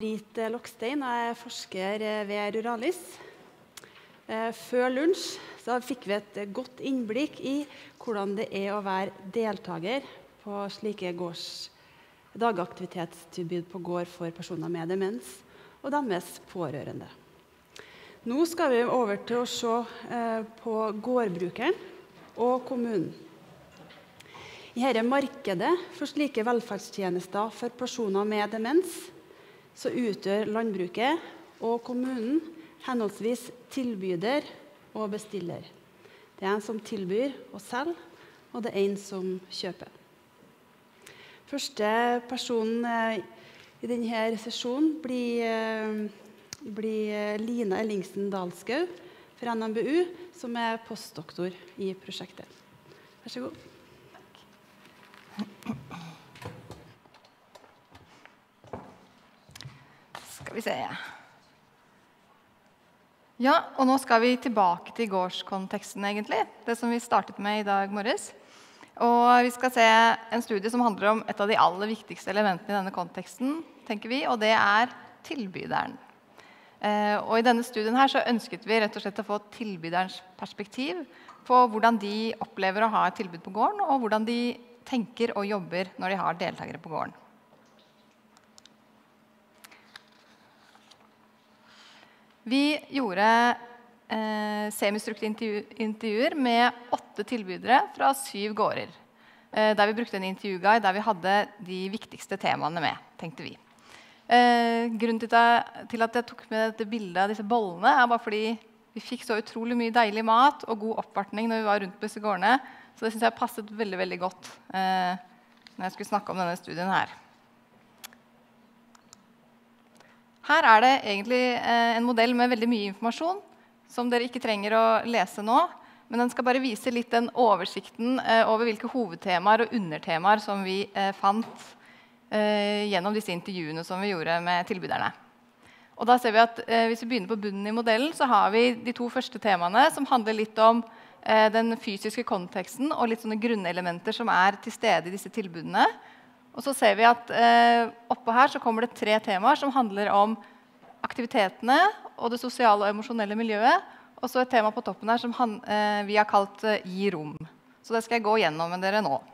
Britt Lokstein, og jeg er forsker ved Ruralis. Før lunsj så fikk vi et godt innblikk i hvordan det er å være deltaker på slike dagaktivitetstilbud på gård for personer med demens og deres pårørende. Nå skal vi over til å se på gårdbrukeren og kommunen. I dette markedet for slike velferdstjenester for personer med demens så utgjør landbruket og kommunen henholdsvis tilbyder og bestiller. Det er en som tilbyr og selger, og det er en som kjøper. Første person i denne sesjonen blir Lina Ellingsen Dalskau fra NMBU, som er postdoktor i prosjektet. Vær så god. Skal vi se. Ja, og nå skal vi tilbake til gårdskonteksten egentlig, det som vi startet med i dag morges. Og vi skal se en studie som handler om et av de aller viktigste elementene i denne konteksten, tenker vi, og det er tilbyderen. Og i denne studien her så ønsket vi rett og slett å få tilbyderens perspektiv på hvordan de opplever å ha et tilbud på gården, og hvordan de tenker og jobber når de har deltakere på gården. Vi gjorde semistrukturerte intervjuer med 8 tilbydere fra 7 gårder, der vi brukte en intervjuguide der vi hadde de viktigste temaene med, tenkte vi. Grunnen til at jeg tok med dette bildet av disse bollene er bare fordi vi fikk så utrolig mye deilig mat og god oppvartning når vi var rundt på disse gårdene, så det synes jeg passet veldig, veldig godt når jeg skulle snakke om denne studien her. Her er det egentlig en modell med veldig mye informasjon, som dere ikke trenger å lese nå, men den skal bare vise litt den oversikten over hvilke hovedtemaer og undertemaer som vi fant gjennom disse intervjuene som vi gjorde med tilbyderne. Og da ser vi at hvis vi begynner på bunnen i modellen, så har vi de 2 første temaene som handler litt om den fysiske konteksten og litt sånne grunnelementer som er til stede i disse tilbudene. Og så ser vi at oppå her så kommer det 3 temaer som handler om aktivitetene og det sosiale og emosjonelle miljøet, og så et tema på toppen her som vi har kalt «Gi rom». Så det skal jeg gå gjennom med dere nå.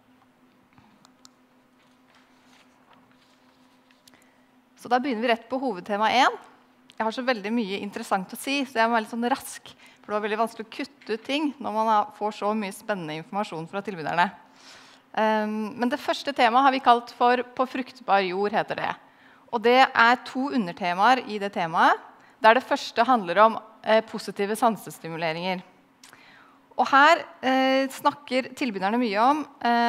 Så da begynner vi rett på hovedtema 1. Jeg har så veldig mye interessant å si, så jeg må være litt sånn rask, for det var veldig vanskelig å kutte ut ting når man får så mye spennende informasjon fra tilbyderne. Men det første temaet har vi kalt for «På fruktbar jord», heter det. Og det er 2 undertemaer i det temaet, der det første handler om positive sansestimuleringer. Og her snakker tilbyderne mye om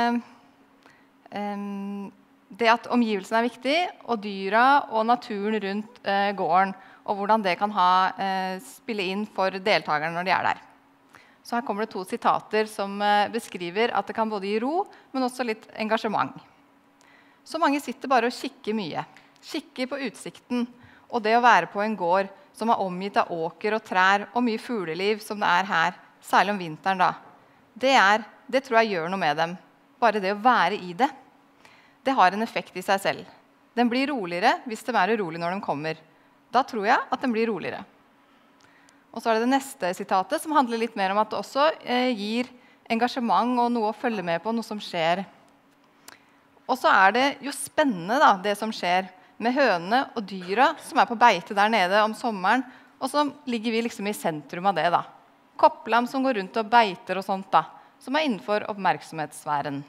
det at omgivelsene er viktig, og dyra og naturen rundt gården, og hvordan det kan spille inn for deltakerne når de er der. Så her kommer det 2 sitater som beskriver at det kan både gi ro, men også litt engasjement. Så mange sitter bare og kikker mye. Kikker på utsikten, og det å være på en gård som er omgitt av åker og trær og mye fugleliv som det er her, særlig om vinteren da. Det tror jeg gjør noe med dem. Bare det å være i det. Det har en effekt i seg selv. Den blir roligere hvis det er urolig når den kommer. Da tror jeg at den blir roligere. Og så er det det neste sitatet, som handler litt mer om at det også gir engasjement og noe å følge med på, noe som skjer. Og så er det jo spennende da, det som skjer med hønene og dyra som er på beite der nede om sommeren, og så ligger vi liksom i sentrum av det da. Kopplam som går rundt og beiter og sånt da, som er innenfor oppmerksomhetssfæren.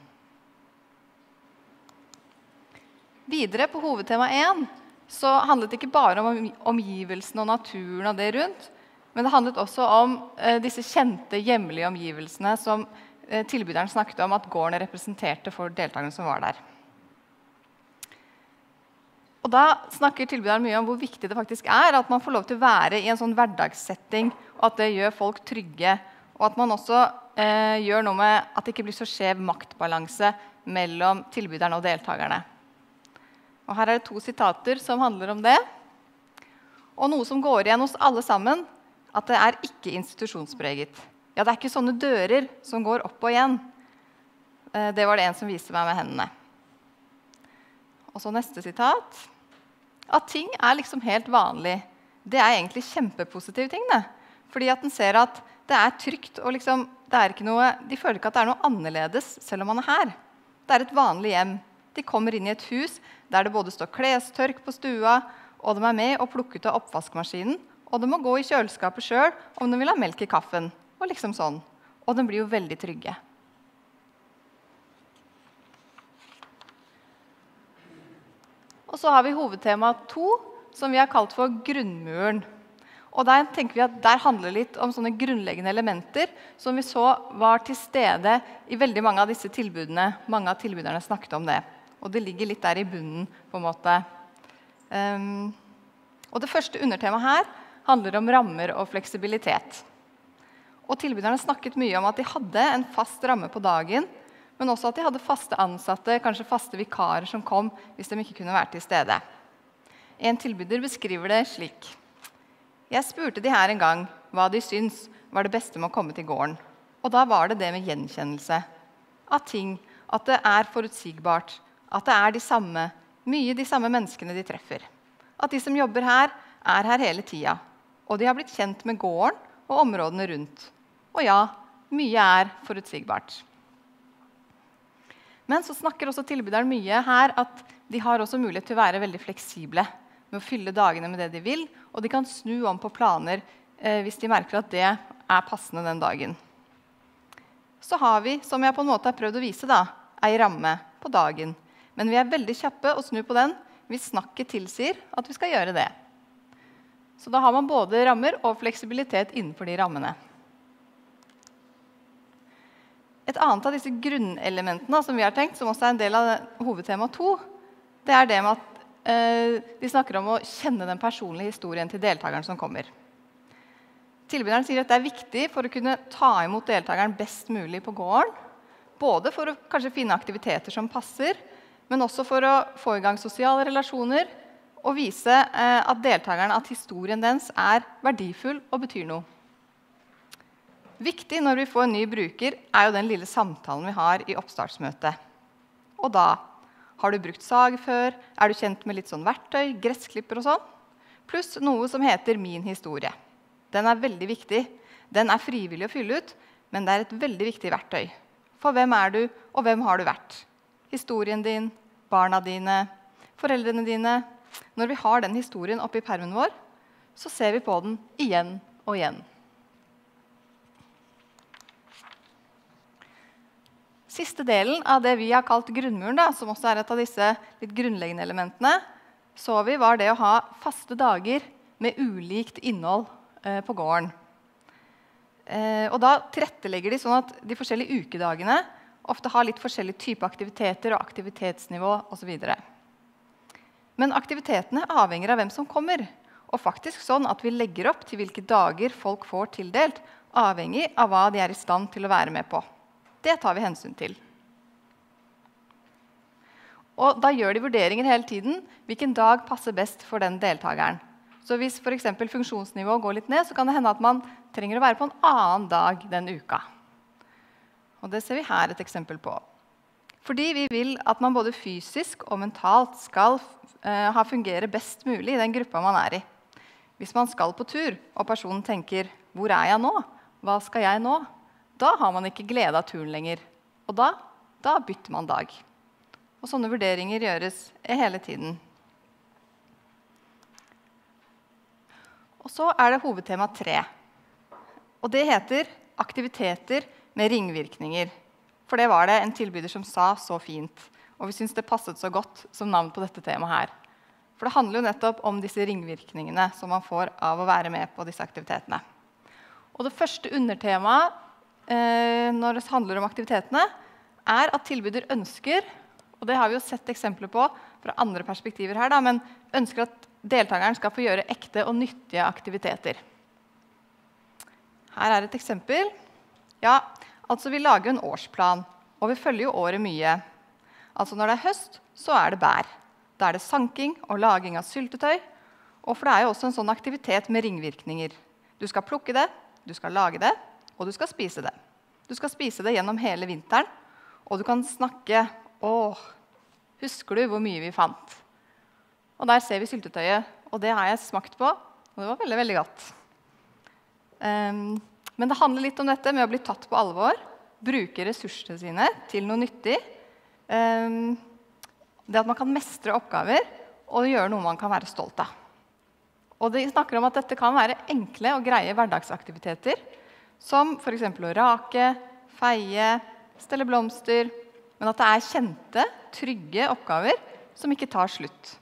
Videre på hovedtema 1, så handlet det ikke bare om omgivelsen og naturen og det rundt, men det handlet også om disse kjente hjemlige omgivelsene som tilbyderen snakket om at gården representerte for deltakerne som var der. Og da snakker tilbyderen mye om hvor viktig det faktisk er at man får lov til å være i en sånn hverdagssetting, og at det gjør folk trygge, og at man også gjør noe med at det ikke blir så skjev maktbalanse mellom tilbyderen og deltakerne. Og her er det 2 sitater som handler om det. Og noe som går igjen hos alle sammen, at det er ikke institusjonspreget. Ja, det er ikke sånne dører som går opp og igjen. Det var det en som viste meg med hendene. Og så neste sitat At ting liksom helt vanlig. Det egentlig kjempepositive ting, det. Fordi at den ser at det trygt, og liksom, det ikke noe, de føler ikke at det noe annerledes, selv om man her. Det et vanlig hjem. De kommer inn i et hus der det både står klestørk på stua, og de med og plukker ut av oppvaskmaskinen, og de må gå i kjøleskapet selv om de vil ha melk i kaffen, og liksom sånn. Og de blir jo veldig trygge. Og så har vi hovedtema 2, som vi har kalt for grunnmuren. Og der tenker vi at der handler litt om sånne grunnleggende elementer som vi så var til stede i veldig mange av disse tilbudene. Mange av tilbyderne snakket om det. Og det ligger litt der i bunnen, på en måte. Og det første undertemaet her handler om rammer og fleksibilitet. Og tilbyderne snakket mye om at de hadde en fast ramme på dagen, men også at de hadde faste ansatte, kanskje faste vikarer som kom hvis de ikke kunne være til stede. En tilbyder beskriver det slik. Jeg spurte de her en gang hva de syns var det beste med å komme til gården. Og da var det det med gjenkjennelse av ting, at det forutsigbart, at det de samme, mye de samme menneskene de treffer. At de som jobber her hele tida, og de har blitt kjent med gården og områdene rundt. Og ja, mye forutsigbart. Men så snakker også tilbyderen mye her at de har også mulighet til å være veldig fleksible med å fylle dagene med det de vil, og de kan snu om på planer hvis de merker at det passende den dagen. Så har vi, som jeg på en måte har prøvd å vise, en ramme på dagen. Men vi veldig kjappe å snu på den hvis snakket tilsier at vi skal gjøre det. Så da har man både rammer og fleksibilitet innenfor de rammene. Et annet av disse grunnelementene som vi har tenkt, som også en del av hovedtema 2, det det med at vi snakker om å kjenne den personlige historien til deltakeren som kommer. Tilbyderen sier at det viktig for å kunne ta imot deltakeren best mulig på gården, både for å kanskje finne aktiviteter som passer, men også for å få i gang sosiale relasjoner og vise at deltakeren, at historien dens verdifull og betyr noe. Viktig når vi får en ny bruker jo den lille samtalen vi har i oppstartsmøtet. Og da, har du brukt sag før? Du kjent med litt sånn verktøy, gressklipper og sånn? Pluss noe som heter min historie. Den veldig viktig. Den frivillig å fylle ut, men det et veldig viktig verktøy. For hvem du, og hvem har du vært? Historien din, barna dine, foreldrene dine. Når vi har den historien oppe i permen vår, så ser vi på den igjen og igjen. Siste delen av det vi har kalt grunnmuren, som også et av disse litt grunnleggende elementene, så vi var det å ha faste dager med ulikt innhold på gården. Og da tilrettelegger de sånn at de forskjellige ukedagene ofte har litt forskjellige type aktiviteter og aktivitetsnivå og så videre. Men aktivitetene avhenger av hvem som kommer, og faktisk sånn at vi legger opp til hvilke dager folk får tildelt, avhengig av hva de i stand til å være med på. Det tar vi hensyn til. Og da gjør de vurderinger hele tiden hvilken dag passer best for den deltakeren. Så hvis for eksempel funksjonsnivået går litt ned, så kan det hende at man trenger å være på en annen dag den uka. Og det ser vi her et eksempel på. Fordi vi vil at man både fysisk og mentalt skal fungere best mulig i den gruppa man i. Hvis man skal på tur, og personen tenker, hvor jeg nå? Hva skal jeg nå? Da har man ikke glede av turen lenger, og da bytter man dag. Og sånne vurderinger gjøres hele tiden. Og så det hovedtema 3. Og det heter aktiviteter med ringvirkninger. For det var det en tilbyder som sa så fint, og vi synes det passet så godt som navn på dette temaet her. For det handler jo nettopp om disse ringvirkningene som man får av å være med på disse aktivitetene. Og det første undertemaet når det handler om aktivitetene, at tilbyder ønsker, og det har vi jo sett eksempler på fra andre perspektiver her, men ønsker at deltakeren skal få gjøre ekte og nyttige aktiviteter. Her et eksempel. Ja, altså vi lager en årsplan, og vi følger jo året mye. Altså når det høst, så det bær. Da det sanking og laging av syltetøy, og for det jo også en sånn aktivitet med ringvirkninger. Du skal plukke det, du skal lage det, og du skal spise det. Du skal spise det gjennom hele vinteren, og du kan snakke, husker du hvor mye vi fant? Og der ser vi syltetøyet, og det har jeg smakt på, og det var veldig, veldig godt. Men det handler litt om dette med å bli tatt på alvor, bruke ressursene sine til noe nyttig. Det at man kan mestre oppgaver, og gjøre noe man kan være stolt av. Og de snakker om at dette kan være enkle og greie hverdagsaktiviteter, som for eksempel å rake, feie, stelle blomster, men at det er kjente, trygge oppgaver som ikke tar slutt.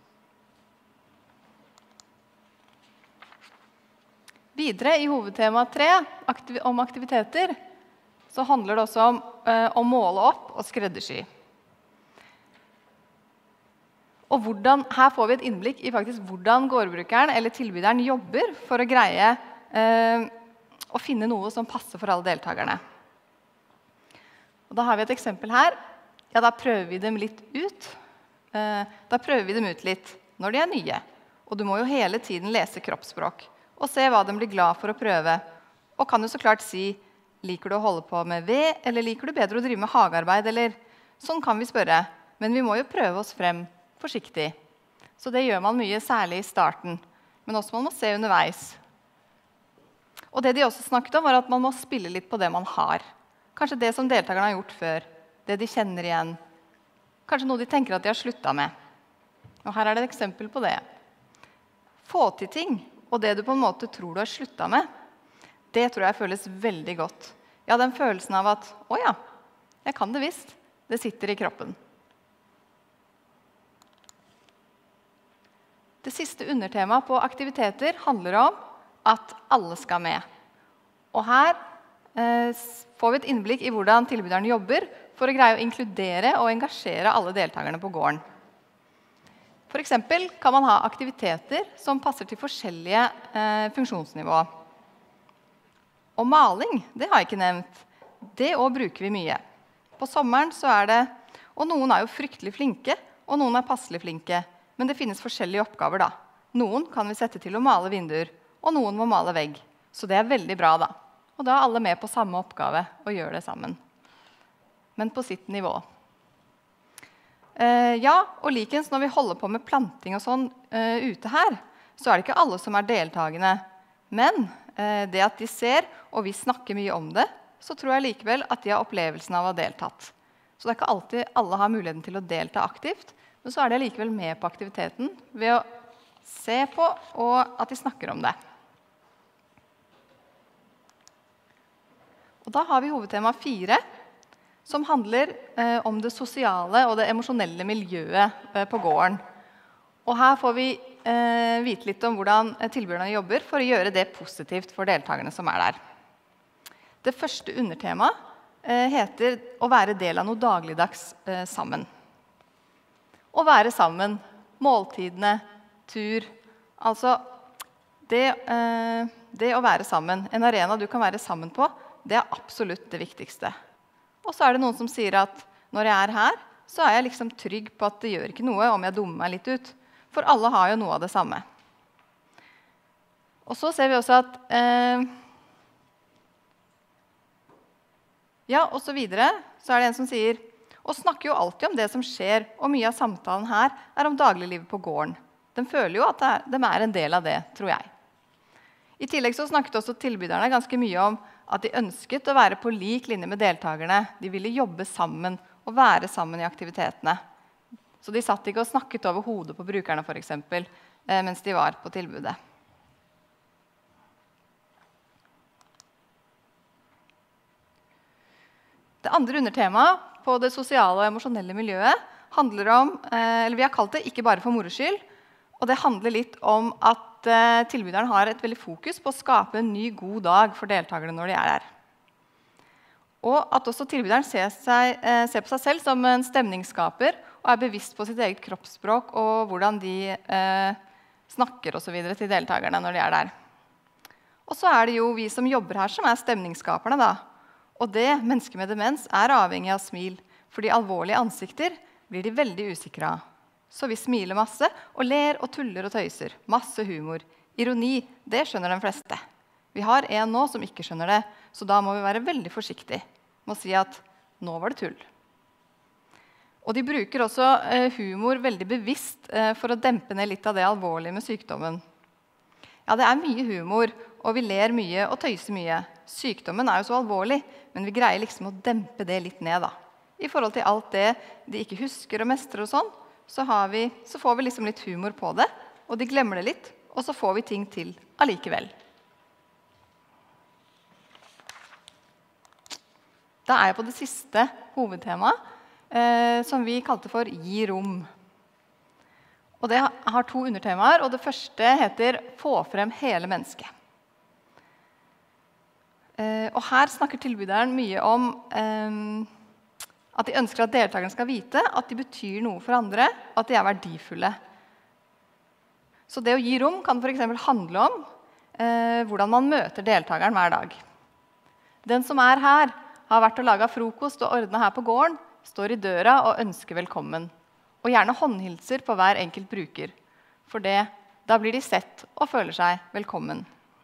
Videre i hovedtema 3, om aktiviteter, så handler det også om å måle opp og skreddersy. Og her får vi et innblikk i faktisk hvordan gårdbrukeren eller tilbyderen jobber for å greie å finne noe som passer for alle deltakerne. Og da har vi et eksempel her. Ja, da prøver vi dem litt ut. Da prøver vi dem ut litt når de er nye. Og du må jo hele tiden lese kroppsspråk og se hva de blir glad for å prøve. Og kan jo så klart si, liker du å holde på med ved, eller liker du bedre å drive med hagearbeid, eller sånn kan vi spørre. Men vi må jo prøve oss frem forsiktig. Så det gjør man mye, særlig i starten. Men også man må se underveis. Og det de også snakket om, var at man må spille litt på det man har. Kanskje det som deltakerne har gjort før. Det de kjenner igjen. Kanskje noe de tenker at de har sluttet med. Og her er det et eksempel på det. Få til ting, og det du på en måte tror du har sluttet med, det tror jeg føles veldig godt. Ja, den følelsen av at, å ja, jeg kan det visst. Det sitter i kroppen. Det siste undertemaet på aktiviteter handler om at alle skal med. Og her får vi et innblikk i hvordan tilbyderen jobber for å greie å inkludere og engasjere alle deltakerne på gården. For eksempel kan man ha aktiviteter som passer til forskjellige funksjonsnivå. Og maling, det har jeg ikke nevnt. Det også bruker vi mye. På sommeren så er det, og noen er jo fryktelig flinke, og noen er passelig flinke. Men det finnes forskjellige oppgaver da. Noen kan vi sette til å male vinduer, og noen må male vegg. Så det er veldig bra da. Og da er alle med på samme oppgave og gjør det sammen. Men på sitt nivå. Ja, og likens når vi holder på med planting og sånn ute her, så er det ikke alle som er deltagende. Men det at de ser, og vi snakker mye om det, så tror jeg likevel at de har opplevelsen av å ha deltatt. Så det er ikke alltid alle har muligheten til å delta aktivt, men så er de likevel med på aktiviteten ved å se på og at de snakker om det. Og da har vi hovedtema 4, som handler om det sosiale og det emosjonelle miljøet på gården. Og her får vi vite litt om hvordan tilbyderne jobber for å gjøre det positivt for deltakerne som er der. Det første undertemaet heter å være del av noe dagligdags sammen. Å være sammen, måltidene, tur, altså det å være sammen, en arena du kan være sammen på, det er absolutt det viktigste. Og så er det noen som sier at når jeg er her, så er jeg liksom trygg på at det gjør ikke noe om jeg dummer meg litt ut. For alle har jo noe av det samme. Og så ser vi også at ja, og så videre, så er det en som sier og snakker jo alltid om det som skjer, og mye av samtalen her er om dagliglivet på gården. De føler jo at de er en del av det, tror jeg. I tillegg så snakket også tilbyderne ganske mye om at de ønsket å være på lik linje med deltakerne. De ville jobbe sammen og være sammen i aktivitetene. Så de satt ikke og snakket over hodet på brukerne for eksempel, mens de var på tilbudet. Det andre undertemaet på det sosiale og emosjonelle miljøet handler om, eller vi har kalt det ikke bare for moro skyld, og det handler litt om at tilbyderen har et veldig fokus på å skape en ny god dag for deltakerne når de er der. Og at også tilbyderen ser på seg selv som en stemningsskaper og er bevisst på sitt eget kroppsspråk og hvordan de snakker og så videre til deltakerne når de er der. Og så er det jo vi som jobber her som er stemningsskaperne da. Og det, mennesker med demens, er avhengig av smil, fordi alvorlige ansikter blir de veldig usikre av. Så vi smiler masse og ler og tuller og tøyser. Masse humor. Ironi, det skjønner de fleste. Vi har en nå som ikke skjønner det, så da må vi være veldig forsiktige med å si at nå var det tull. Og de bruker også humor veldig bevisst for å dempe ned litt av det alvorlige med sykdommen. Ja, det mye humor, og vi ler mye og tøyser mye. Sykdommen jo så alvorlig, men vi greier liksom å dempe det litt ned da. I forhold til alt det de ikke husker og mestrer og sånn, så får vi liksom litt humor på det, og de glemmer det litt, og så får vi ting til allikevel. Da jeg på det siste hovedtemaet, som vi kalte for «Gi rom». Og det har 2 undertemaer, og det første heter «Få frem hele mennesket». Og her snakker tilbyderen mye om at de ønsker at deltakerne skal vite at de betyr noe for andre, at de verdifulle. Så det å gi rom kan for eksempel handle om hvordan man møter deltakeren hver dag. Den som her, har vært og laget frokost og ordnet her på gården, står i døra og ønsker velkommen. Og gjerne håndhilser på hver enkelt bruker, for da blir de sett og føler seg velkommen.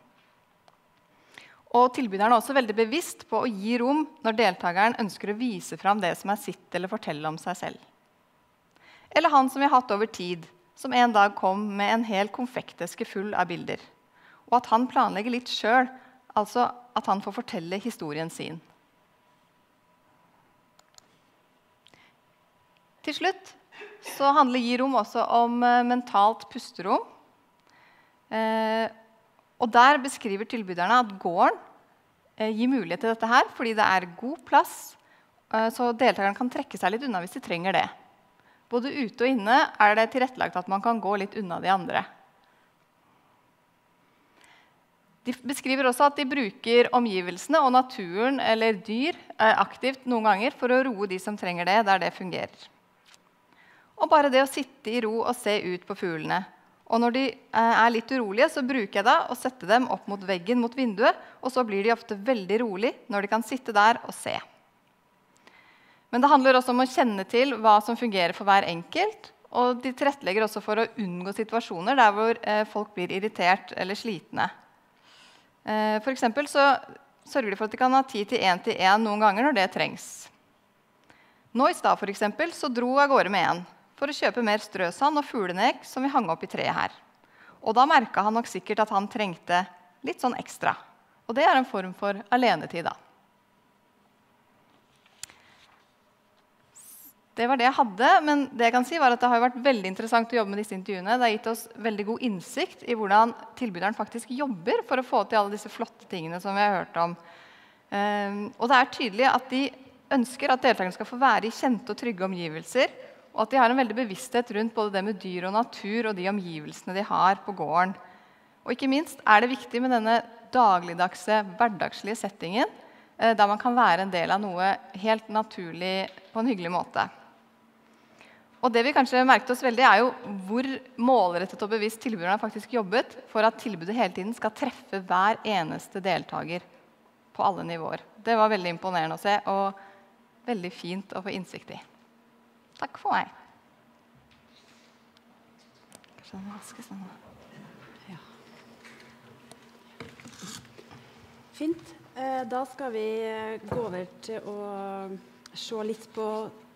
Og tilbyderen også veldig bevisst på å gi rom når deltakeren ønsker å vise fram det som sitt eller fortelle om seg selv. Eller han som vi har hatt over tid, som en dag kom med en hel konfekteske full av bilder. Og at han planlegger litt selv, altså at han får fortelle historien sin. Til slutt så handler Gi rom også om mentalt pusterom. Og der beskriver tilbyderne at gården gir mulighet til dette her, fordi det god plass, så deltakerne kan trekke seg litt unna hvis de trenger det. Både ute og inne det tilrettelagt at man kan gå litt unna de andre. De beskriver også at de bruker omgivelsene og naturen eller dyr aktivt noen ganger for å roe de som trenger det, der det fungerer. Og bare det å sitte i ro og se ut på fuglene. Og når de litt urolige, så bruker jeg da å sette dem opp mot veggen, mot vinduet, og så blir de ofte veldig rolig når de kan sitte der og se. Men det handler også om å kjenne til hva som fungerer for hver enkelt, og de tilrettelegger også for å unngå situasjoner der hvor folk blir irritert eller slitne. For eksempel så sørger de for at de kan ha tid til 1-til-1 noen ganger når det trengs. Nå i stad for eksempel så dro jeg av gårde med en for å kjøpe mer strøsand og fuglenek som vi hang opp i treet her. Og da merket han nok sikkert at han trengte litt sånn ekstra. Og det en form for alenetid da. Det var det jeg hadde, men det jeg kan si var at det har vært veldig interessant å jobbe med disse intervjuene. Det har gitt oss veldig god innsikt i hvordan tilbyderen faktisk jobber for å få til alle disse flotte tingene som vi har hørt om. Og det tydelig at de ønsker at deltakerne skal få være i kjente og trygge omgivelser, og at de har en veldig bevissthet rundt både det med dyr og natur og de omgivelsene de har på gården. Og ikke minst det viktig med denne dagligdagse, hverdagslige settingen, der man kan være en del av noe helt naturlig på en hyggelig måte. Og det vi kanskje merket oss veldig jo hvor målrettet og bevisst tilbyderne har faktisk jobbet for at tilbudet hele tiden skal treffe hver eneste deltaker på alle nivåer. Det var veldig imponerende å se, og veldig fint å få innsikt i. Takk for meg. Kanskje den vaskes nå. Ja. Fint. Da skal vi gå over til å se litt på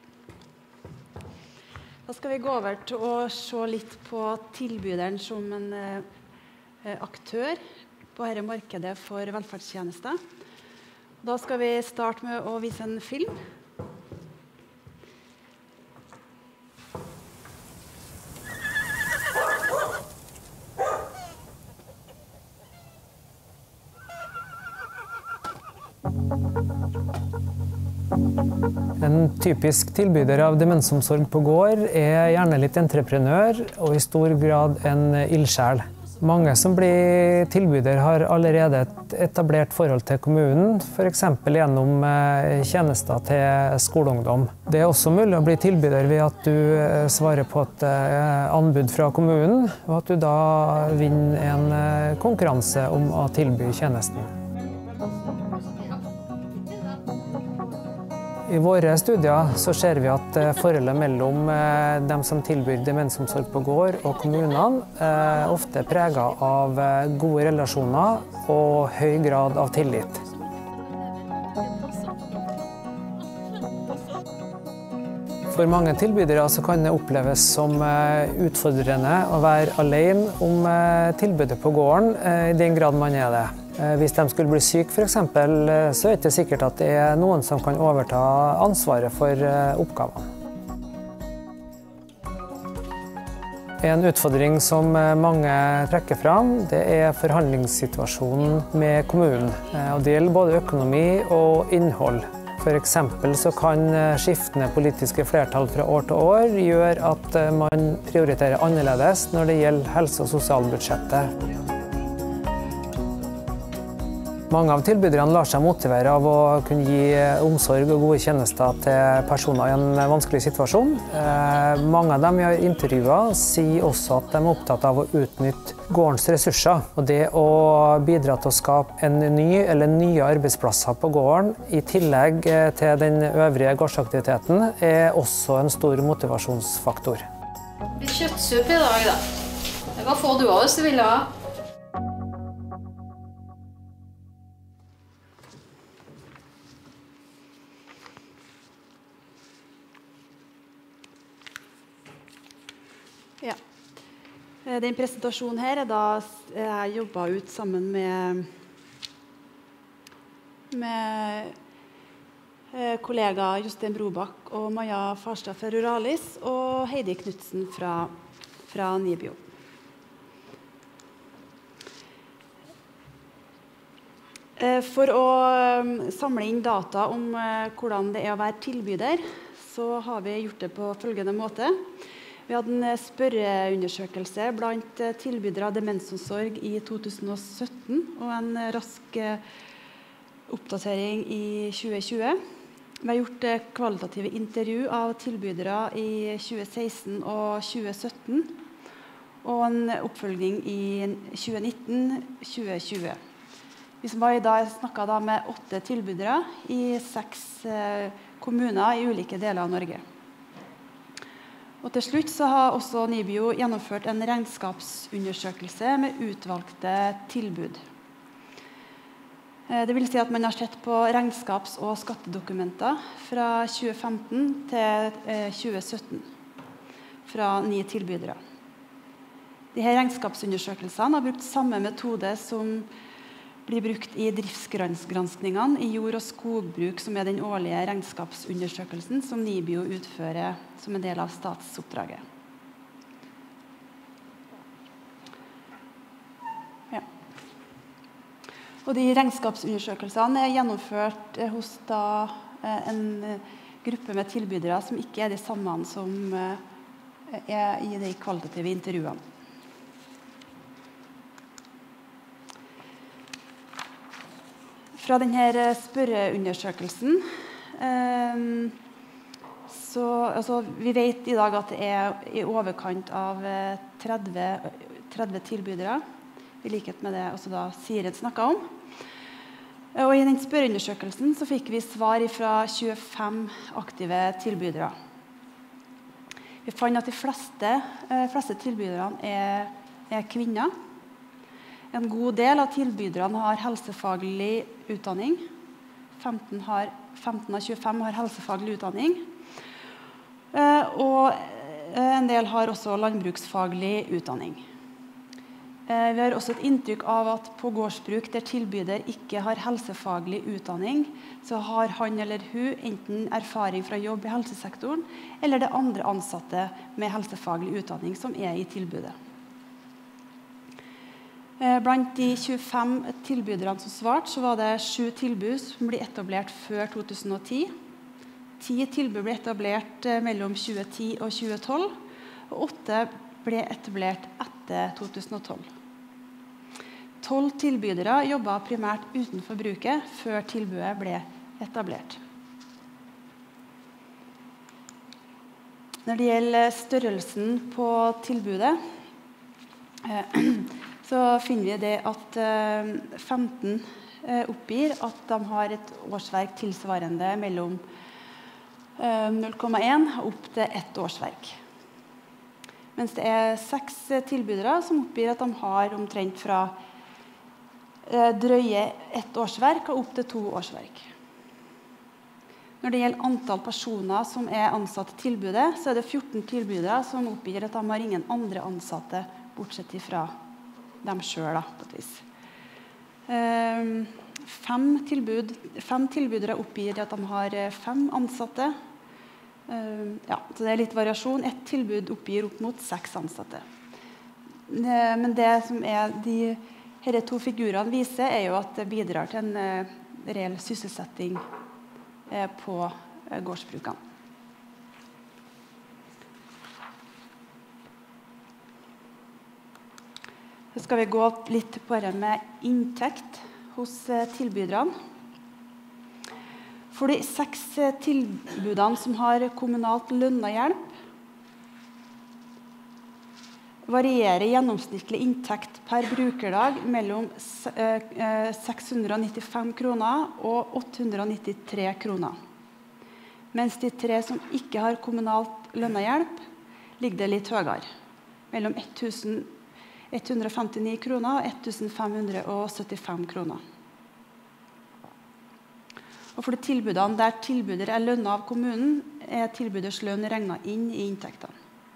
tilbyderen som en aktør på dette markedet for velferdstjenester. Da skal vi starte med å vise en film. En typisk tilbyder av demensomsorg på gård gjerne litt entreprenør og i stor grad en ildsjel. Mange som blir tilbyder har allerede et etablert forhold til kommunen, for eksempel gjennom tjenester til skoleungdom. Det også mulig å bli tilbyder ved at du svarer på et anbud fra kommunen, og at du da vinner en konkurranse om å tilby tjenesten. I våre studier så ser vi at forholdet mellom dem som tilbyr demensomsorg på gård og kommunene ofte preget av gode relasjoner og høy grad av tillit. For mange tilbydere så kan det oppleves som utfordrende å være alene om tilbudet på gården, i den grad man er det. Hvis de skulle bli syke for eksempel, så er det ikke sikkert at det er noen som kan overta ansvaret for oppgavene. En utfordring som mange trekker fram, det er forhandlingssituasjonen med kommunen. Og det gjelder både økonomi og innhold. For eksempel så kan skiftende politiske flertall fra år til år gjøre at man prioriterer annerledes når det gjelder helse- og sosialbudsjettet. Mange av tilbyderne lar seg motivere av å kunne gi omsorg og gode tjenester til personer i en vanskelig situasjon. Mange av dem vi har intervjuet sier også at de er opptatt av å utnytte gårdens ressurser. Og det å bidra til å skape en ny eller nye arbeidsplasser på gården, i tillegg til den øvrige gårdsaktiviteten, er også en stor motivasjonsfaktor. Det blir kjøttsuppe i dag, da. Hva får du av hvis du vil ha? Ja. Den presentasjonen her er da jeg jobbet ut sammen med kollega Jostein Brobakk og Maja Farstad fra Ruralis og Heidi Knudsen fra Nibio. For å samle inn data om hvordan det er å være tilbyder, så har vi gjort det på følgende måte. Vi hadde en spørreundersøkelse blant tilbydere av demensomsorg i 2017 og en rask oppdatering i 2020. Vi har gjort kvalitative intervju av tilbydere i 2016 og 2017 og en oppfølging i 2019-2020. Vi som var i dag snakket da med 8 tilbydere i 6 kommuner i ulike deler av Norge. Og til slutt så har også Nibio gjennomført en regnskapsundersøkelse med utvalgte tilbud. Det vil si at man har sett på regnskaps- og skattedokumenter fra 2015 til 2017 fra 9 tilbydere. Disse regnskapsundersøkelsene har brukt samme metode som blir brukt i driftsgranskningene i jord- og skogbruk, som er den årlige regnskapsundersøkelsen som Nibio utfører som en del av statsoppdraget. Ja. Og de regnskapsundersøkelsene er gjennomført hos en gruppe med tilbydere som ikke er de samme som er i de kvalitative intervjuene. Fra denne spørreundersøkelsen, vi vet i dag at det er i overkant av 30 tilbydere, i likhet med det også da Siren snakket om. Og i den spørreundersøkelsen så fikk vi svar fra 25 aktive tilbydere. Vi fant at de fleste tilbyderne er kvinner. En god del av tilbyderne har helsefaglig utdanning. 15 av 25 har helsefaglig utdanning. Og en del har også landbruksfaglig utdanning. Vi har også et inntrykk av at på gårdsbruk der tilbyder ikke har helsefaglig utdanning, så har han eller hun enten erfaring fra jobb i helsesektoren, eller det andre ansatte med helsefaglig utdanning som er i tilbudet. Blant de 25 tilbyderne som svarte, så var det 7 tilbud som ble etablert før 2010. 10 tilbud ble etablert mellom 2010 og 2012, og 8 ble etablert etter 2012. 12 tilbydere jobbet primært utenfor bruket før tilbudet ble etablert. Når det gjelder størrelsen på tilbudet, så finner vi det at 15 oppgir at de har et årsverk tilsvarende mellom 0,1 opp til 1 årsverk. Mens det er 6 tilbydere som oppgir at de har omtrent fra drøye 1 årsverk og opp til 2 årsverk. Når det gjelder antall personer som er ansatt i tilbudet, så er det 14 tilbydere som oppgir at de har ingen andre ansatte, bortsett fra dem selv, på et vis. 5 tilbydere oppgir at de har 5 ansatte. Ja, så det er litt variasjon. Et tilbud oppgir opp mot 6 ansatte. Men det som disse 2 figurene viser, er jo at det bidrar til en reell sysselsetting på gårdsbrukene. Så skal vi gå litt på det med inntekt hos tilbyderne. For de 6 tilbudene som har kommunalt lønnet hjelp, varierer gjennomsnittlig inntekt per brukerdag mellom 695 kroner og 893 kroner. Mens de 3 som ikke har kommunalt lønnet hjelp, ligger det litt høyere, mellom 1159 kroner og 1575 kroner. Og for de tilbudene der tilbyder er lønnet av kommunen, er tilbyders lønn regnet inn i inntektene.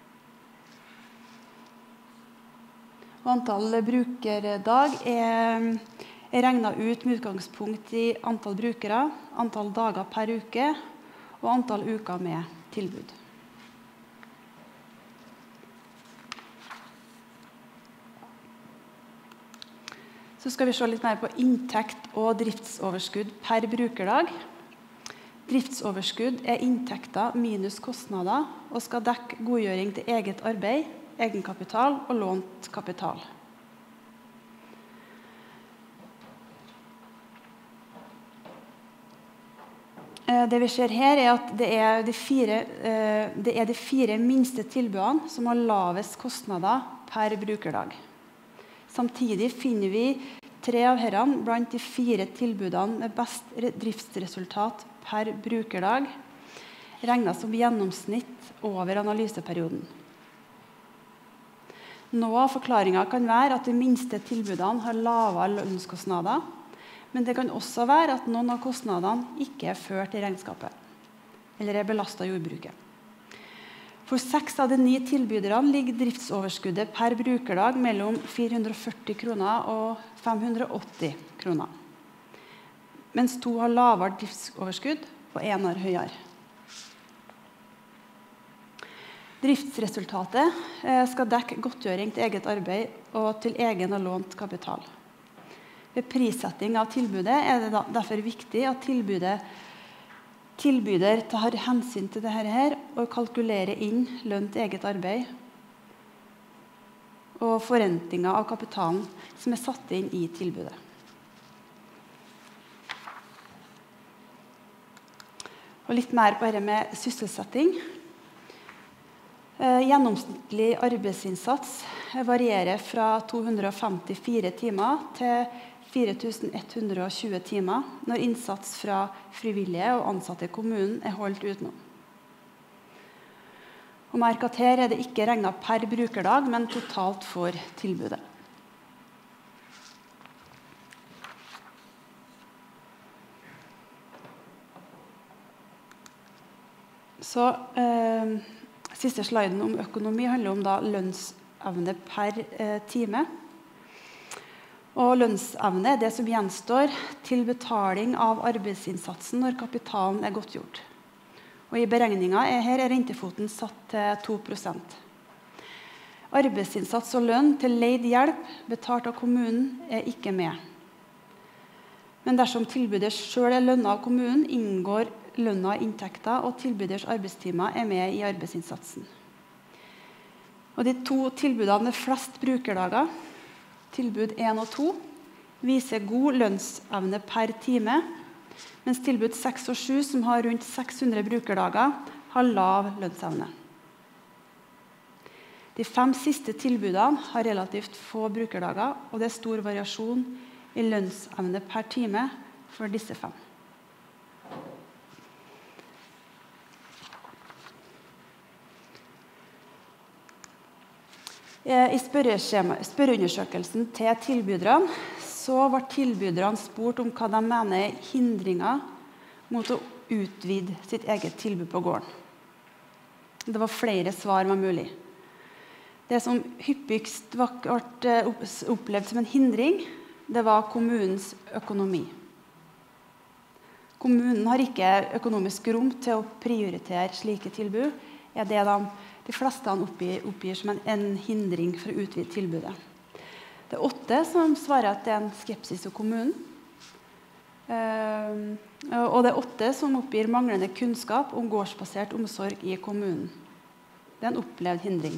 Og antall brukerdag er regnet ut med utgangspunkt i antall brukere, antall dager per uke og antall uker med tilbud. Så skal vi se litt mer på inntekt og driftsoverskudd per brukerdag. Driftsoverskudd er inntekter minus kostnader og skal dekke godgjøring til eget arbeid, egenkapital og lånt kapital. Det vi ser her er at det er de 4 minste tilbudene som har lavest kostnader per brukerdag. Samtidig finner vi 3 av herrene blant de 4 tilbudene med best driftsresultat per brukerdag, regnet som gjennomsnitt over analyseperioden. Noe av forklaringen kan være at de minste tilbudene har lavere lønnskostnader, men det kan også være at noen av kostnadene ikke er ført i regnskapet, eller er belastet jordbruket. For 6 av de 9 tilbyderne ligger driftsoverskuddet per brukerdag mellom 440 kroner og 580 kroner, mens 2 har lavere driftsoverskudd og 1 har høyere. Driftsresultatet skal dekke godtgjøring til eget arbeid og til egen og lånt kapital. Ved prissetting av tilbudet er det derfor viktig at tilbyder tar hensyn til dette og kalkulerer inn lønn til eget arbeid og forrentningen av kapitalen som er satt inn i tilbudet. Og litt mer på dette med sysselsetting. Gjennomsnittlig arbeidsinnsats varierer fra 254 timer til 4120 timer når innsats fra frivillige og ansatte i kommunen er holdt utenom. Og merk at her er det ikke regnet per brukerdag, men totalt for tilbudet. Så siste sliden om økonomi handler om lønnsevne per time. Og lønnsevne er det som gjenstår til betaling av arbeidsinnsatsen når kapitalen er godtgjort. Og i beregningen her er rentefoten satt til 2%. Arbeidsinnsats og lønn til leid hjelp betalt av kommunen er ikke med. Men dersom tilbyder selv er lønnet av kommunen, inngår lønna i inntekter, og tilbyders arbeidstimer er med i arbeidsinnsatsen. Og de 2 tilbudene med flest brukerdager, tilbud 1 og 2, viser god lønnsevne per time, mens tilbud 6 og 7, som har rundt 600 brukerdager, har lav lønnsevne. De 5 siste tilbudene har relativt få brukerdager, og det er stor variasjon i lønnsevne per time for disse 5. I spørreundersøkelsen til tilbyderne så var tilbyderne spurt om hva de mener er hindringer mot å utvide sitt eget tilbud på gården. Det var flere svar var mulig. Det som hyppigst ble opplevd som en hindring, det var kommunens økonomi. Kommunen har ikke økonomisk rom til å prioritere slike tilbud, er det de fleste oppgir som en hindring for å utvide tilbudet. Det 8 som svarer at det er en skepsis i kommunen. Og det 8 som oppgir manglende kunnskap om gårdsbasert omsorg i kommunen. Det er en opplevd hindring.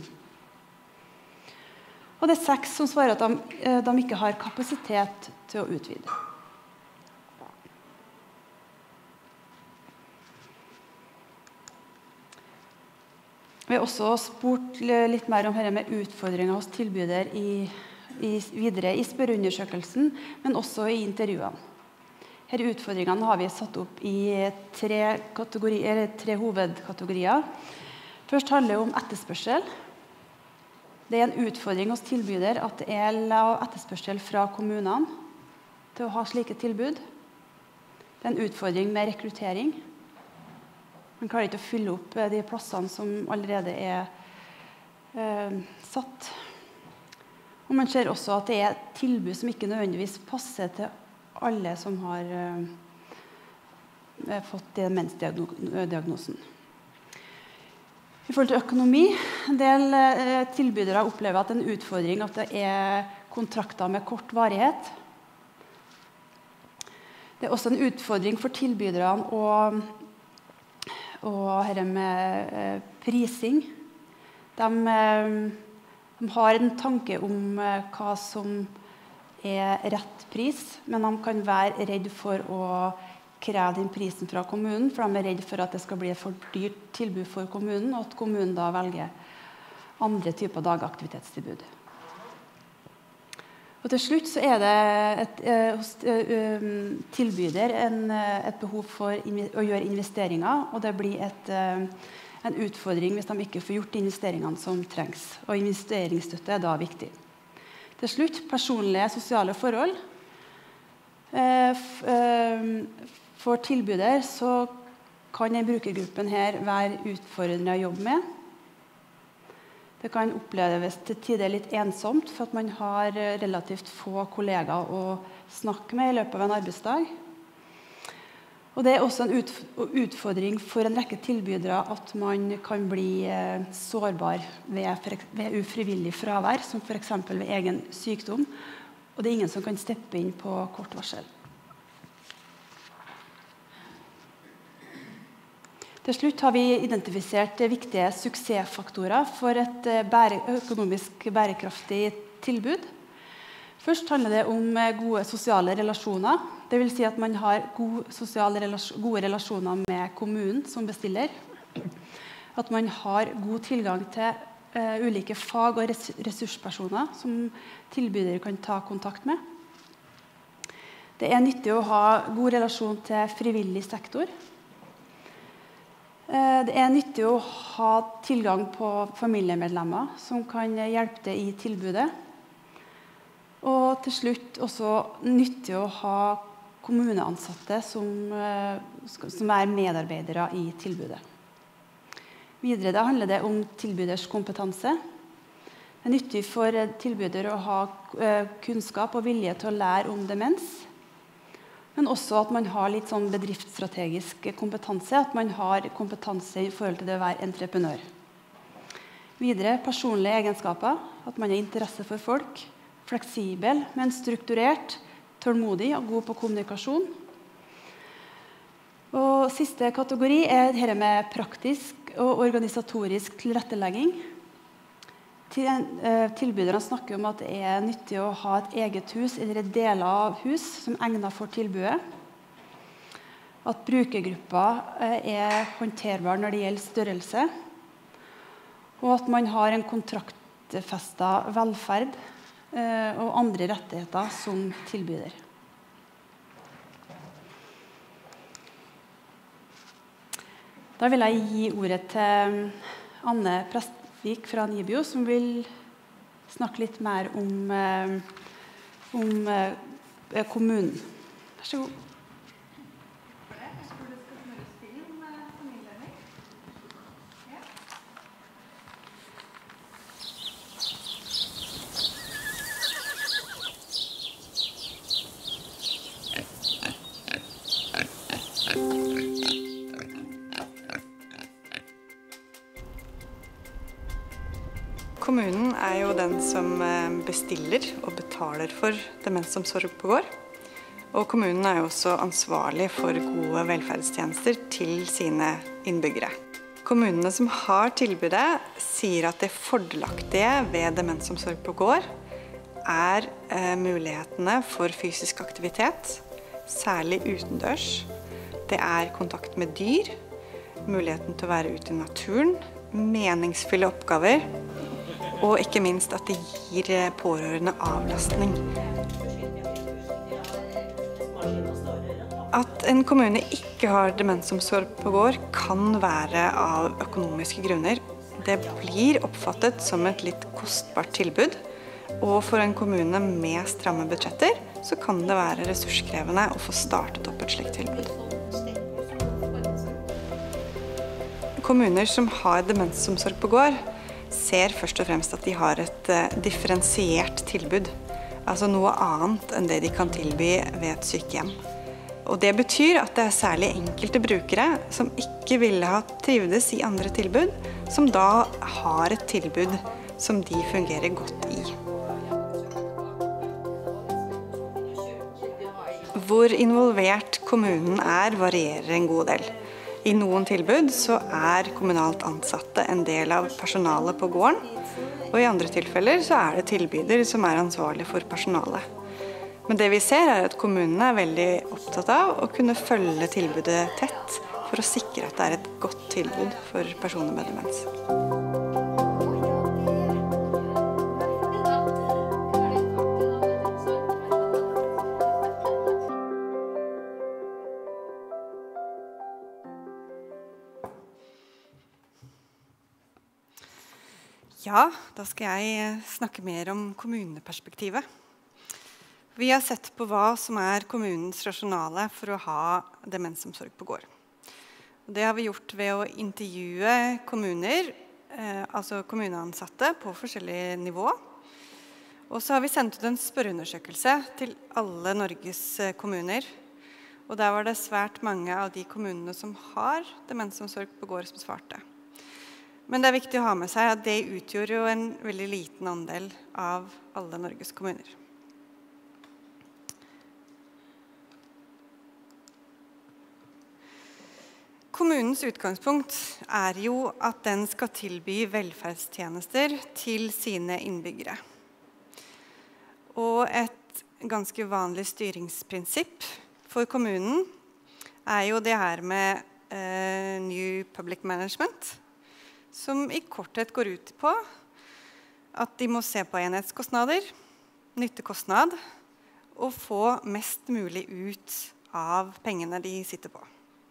Og det 6 som svarer at de ikke har kapasitet til å utvide. Vi har også spurt litt mer om dette med utfordringer hos tilbyder videre i spørreundersøkelsen, men også i intervjuene. Disse utfordringene har vi satt opp i 3 hovedkategorier. Først handler det om etterspørsel. Det er en utfordring hos tilbyder at det er lav etterspørsel fra kommunene til å ha slike tilbud. Det er en utfordring med rekruttering. Man klarer ikke å fylle opp de plassene som allerede er satt. Og man ser også at det er tilbud som ikke nødvendigvis passer til alle som har fått demensdiagnosen. I forhold til økonomi, en del tilbydere opplever at det er en utfordring at det er kontrakter med kort varighet. Det er også en utfordring for tilbyderne og dette med prising. De har en tanke om hva som er rett pris, men de kan være redd for å kreve den prisen fra kommunen, for de er redd for at det skal bli et for dyrt tilbud for kommunen, og at kommunen da velger andre typer dagaktivitetstilbud. Og til slutt så er det hos tilbyder et behov for å gjøre investeringer, og det blir en utfordring hvis de ikke får gjort investeringene som trengs. Og investeringsstøtte er da viktig. Til slutt, personlige sosiale forhold. For tilbyder så kan denne brukergruppen her være utfordrende å jobbe med. Det kan oppleves til tider litt ensomt, for at man har relativt få kollegaer å snakke med i løpet av en arbeidsdag. Og det er også en utfordring for en rekke tilbydere at man kan bli sårbar ved ufrivillig fravær, som for eksempel ved egen sykdom, og det er ingen som kan steppe inn på kort varsel. Til slutt har vi identifisert viktige suksessfaktorer for et økonomisk bærekraftig tilbud. Først handler det om gode sosiale relasjoner. Det vil si at man har gode relasjoner med kommunen som bestiller. At man har god tilgang til ulike fag- og ressurspersoner som tilbyder kan ta kontakt med. Det er nyttig å ha god relasjon til frivillig sektor. Det er nyttig å ha tilgang på familiemedlemmer som kan hjelpe til i tilbudet. Og til slutt også nyttig å ha kommuneansatte som er medarbeidere i tilbudet. Videre handler det om tilbyders kompetanse. Det er nyttig for tilbyder å ha kunnskap og vilje til å lære om demens, men også at man har litt sånn bedriftsstrategisk kompetanse, at man har kompetanse i forhold til det å være entreprenør. Videre personlige egenskaper, at man har interesse for folk, fleksibel, men strukturert, tålmodig og god på kommunikasjon. Og siste kategori er dette med praktisk og organisatorisk tilrettelegging. Tilbyderne snakker om at det er nyttig å ha et eget hus eller deler av hus som er egnet for tilbudet. At brukergrupper er håndterbar når det gjelder størrelse. Og at man har en kontraktfestet velferd og andre rettigheter som tilbyder. Da vil jeg gi ordet til Anne Prestvik fra Nibio, som vil snakke litt mer om kommunen. Vær så god. Kommunen jo den som bestiller og betaler for demensomsorg på gård. Og kommunen jo også ansvarlig for gode velferdstjenester til sine innbyggere. Kommunene som har tilbudet sier at det fordelaktige ved demensomsorg på gård mulighetene for fysisk aktivitet, særlig utendørs. Det kontakt med dyr, muligheten til å være ute i naturen, meningsfulle oppgaver, og ikke minst at det gir pårørende avlastning. At en kommune ikke har demensomsorg på gård kan være av økonomiske grunner. Det blir oppfattet som et litt kostbart tilbud, og for en kommune med stramme budsjetter så kan det være ressurskrevende å få startet opp et slikt tilbud. Kommuner som har demensomsorg på gård ser først og fremst at de har et differensiert tilbud, altså noe annet enn det de kan tilby ved et sykehjem. Og det betyr at det særlig enkelte brukere som ikke ville ha trivdes i andre tilbud, som da har et tilbud som de fungerer godt i. Hvor involvert kommunen varierer en god del. I noen tilbud så kommunalt ansatte en del av personalet på gården, og i andre tilfeller så det tilbyder som ansvarlig for personalet. Men det vi ser at kommunene veldig opptatt av å kunne følge tilbudet tett for å sikre at det et godt tilbud for personer med demens. Ja, da skal jeg snakke mer om kommuneperspektivet. Vi har sett på hva som kommunens rasjonale for å ha demensomsorg på gård. Det har vi gjort ved å intervjue kommuner, altså kommuneansatte på forskjellige nivå. Og så har vi sendt ut en spørreundersøkelse til alle Norges kommuner. Og der var det svært mange av de kommunene som har demensomsorg på gård som svarte. Men det viktig å ha med seg at det utgjør jo en veldig liten andel av alle Norges kommuner. Kommunens utgangspunkt jo at den skal tilby velferdstjenester til sine innbyggere. Og et ganske vanlig styringsprinsipp for kommunen jo det her med New Public Management, som i korthet går ut på at de må se på enhetskostnader, nyttekostnad, og få mest mulig ut av pengene de sitter på.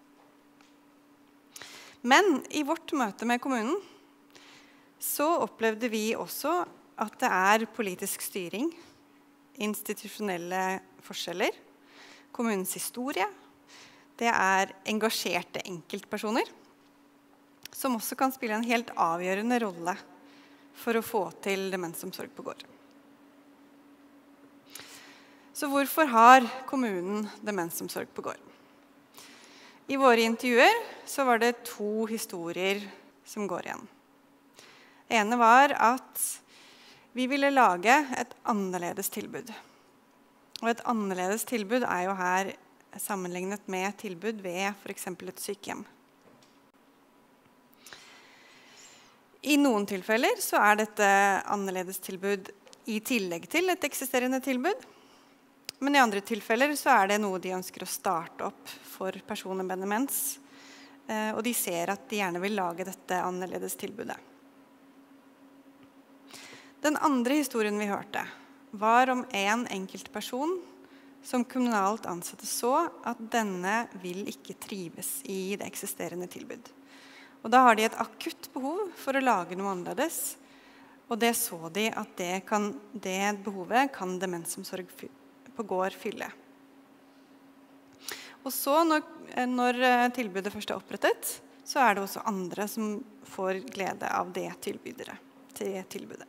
Men i vårt møte med kommunen så opplevde vi også at det politisk styring, institusjonelle forskjeller, kommunens historie, det engasjerte enkeltpersoner, som også kan spille en helt avgjørende rolle for å få til demensomsorg på gård. Så hvorfor har kommunen demensomsorg på gård? I våre intervjuer så var det 2 historier som går igjen. Det ene var at vi ville lage et annerledes tilbud. Og et annerledes tilbud jo her sammenlignet med tilbud ved for eksempel et sykehjem. I noen tilfeller så dette annerledes tilbud i tillegg til et eksisterende tilbud. Men i andre tilfeller så det noe de ønsker å starte opp for personer med demens. Og de ser at de gjerne vil lage dette annerledes tilbudet. Den andre historien vi hørte var om en enkelt person som kommunalt ansatte så at denne vil ikke trives i det eksisterende tilbud. Og da har de et akutt behov for å lage noe annerledes, og det så de at det behovet kan demensomsorg på gård fylle. Og så når tilbudet først opprettet, så det også andre som får glede av det tilbudet.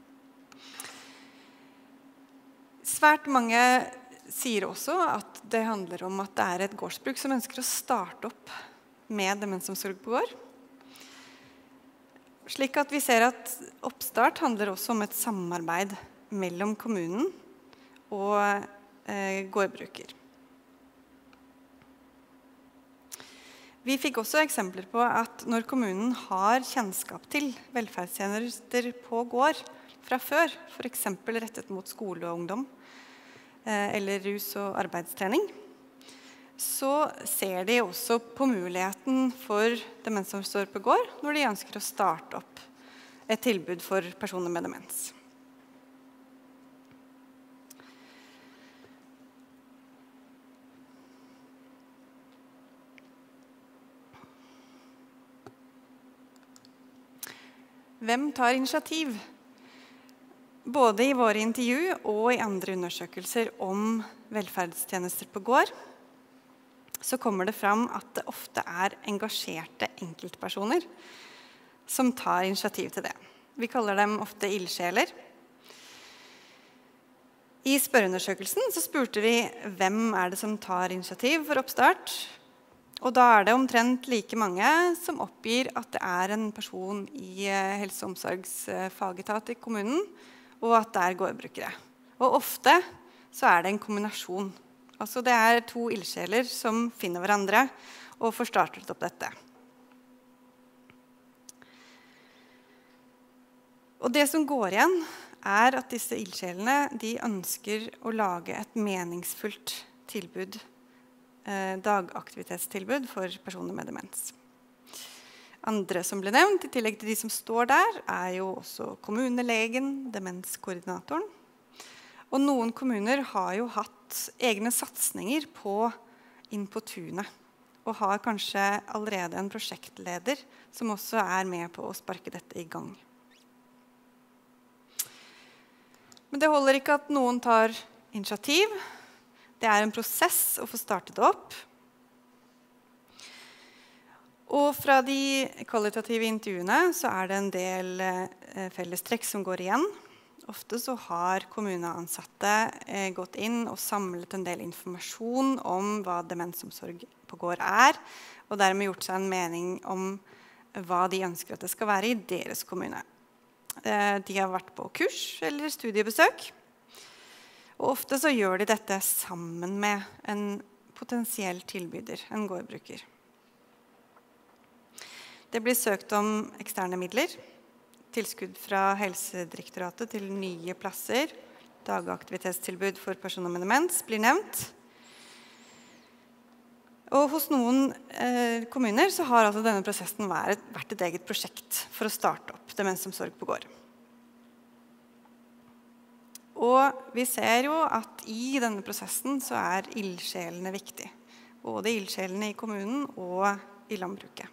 Svært mange sier også at det handler om at det et gårdsbruk som ønsker å starte opp med demensomsorg på gård. Slik at vi ser at oppstart handler også om et samarbeid mellom kommunen og gårdbruker. Vi fikk også eksempler på at når kommunen har kjennskap til velferdstjenester på gård fra før, for eksempel rettet mot skole og ungdom, eller rus- og arbeidstrening, så ser de også på muligheten for demensomsorg på gård når de ønsker å starte opp et tilbud for personer med demens. Hvem tar initiativ? Både i våre intervju og i andre undersøkelser om velferdstjenester på gård, så kommer det fram at det ofte er engasjerte enkeltpersoner som tar initiativ til det. Vi kaller dem ofte ildsjeler. I spørreundersøkelsen så spurte vi hvem er det som tar initiativ for oppstart, og da er det omtrent like mange som oppgir at det er en person i helse- og omsorgsfagetat i kommunen, og at det er gårdbrukere. Og ofte så er det en kombinasjon. Altså det er to ildsjeler som finner hverandre og får startet opp dette. Og det som går igjen er at disse ildsjelene de ønsker å lage et meningsfullt tilbud, dagaktivitetstilbud for personer med demens. Andre som ble nevnt, i tillegg til de som står der, er jo også kommunelegen, demenskoordinatoren. Og noen kommuner har jo hatt egne satsninger på Inn på tunet, og har kanskje allerede en prosjektleder som også er med på å sparke dette i gang. Men det holder ikke at noen tar initiativ. Det er en prosess å få startet opp. Og fra de kvalitative intervjuene så er det en del fellestrekk som går igjen. Ofte så har kommuneansatte gått inn og samlet en del informasjon om hva demensomsorg på gård er, og dermed gjort seg en mening om hva de ønsker at det skal være i deres kommune. De har vært på kurs eller studiebesøk. Og ofte så gjør de dette sammen med en potensiell tilbyder, en gårdbruker. Det blir søkt om eksterne midler, tilskudd fra Helsedirektoratet til nye plasser, dagaktivitetstilbud for personer med demens blir nevnt. Og hos noen kommuner så har altså denne prosessen vært et eget prosjekt for å starte opp demensomsorg på gård. Og vi ser jo at i denne prosessen så er ildsjelene viktig. Både ildsjelene i kommunen og i landbruket.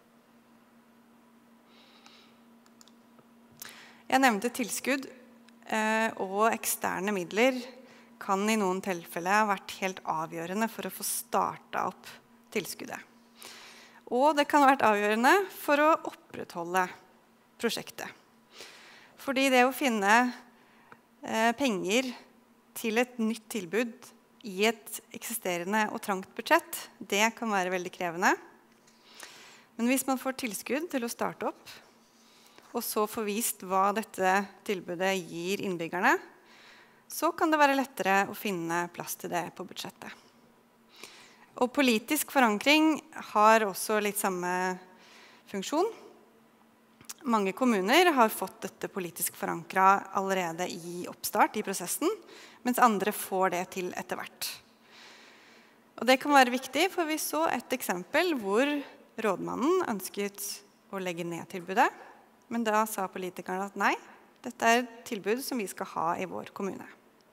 Jeg nevnte tilskudd, og eksterne midler kan i noen tilfeller ha vært helt avgjørende for å få startet opp tilskuddet. Og det kan ha vært avgjørende for å opprettholde prosjektet. Fordi det å finne penger til et nytt tilbud i et eksisterende og trangt budsjett, det kan være veldig krevende. Men hvis man får tilskudd til å starte opp, og så får vist hva dette tilbudet gir innbyggerne, så kan det være lettere å finne plass til det på budsjettet. Og politisk forankring har også litt samme funksjon. Mange kommuner har fått dette politisk forankret allerede i oppstart i prosessen, mens andre får det til etter hvert. Og det kan være viktig, for vi så et eksempel hvor rådmannen ønsket å legge ned tilbudet, men da sa politikerne at nei, dette er et tilbud som vi skal ha i vår kommune.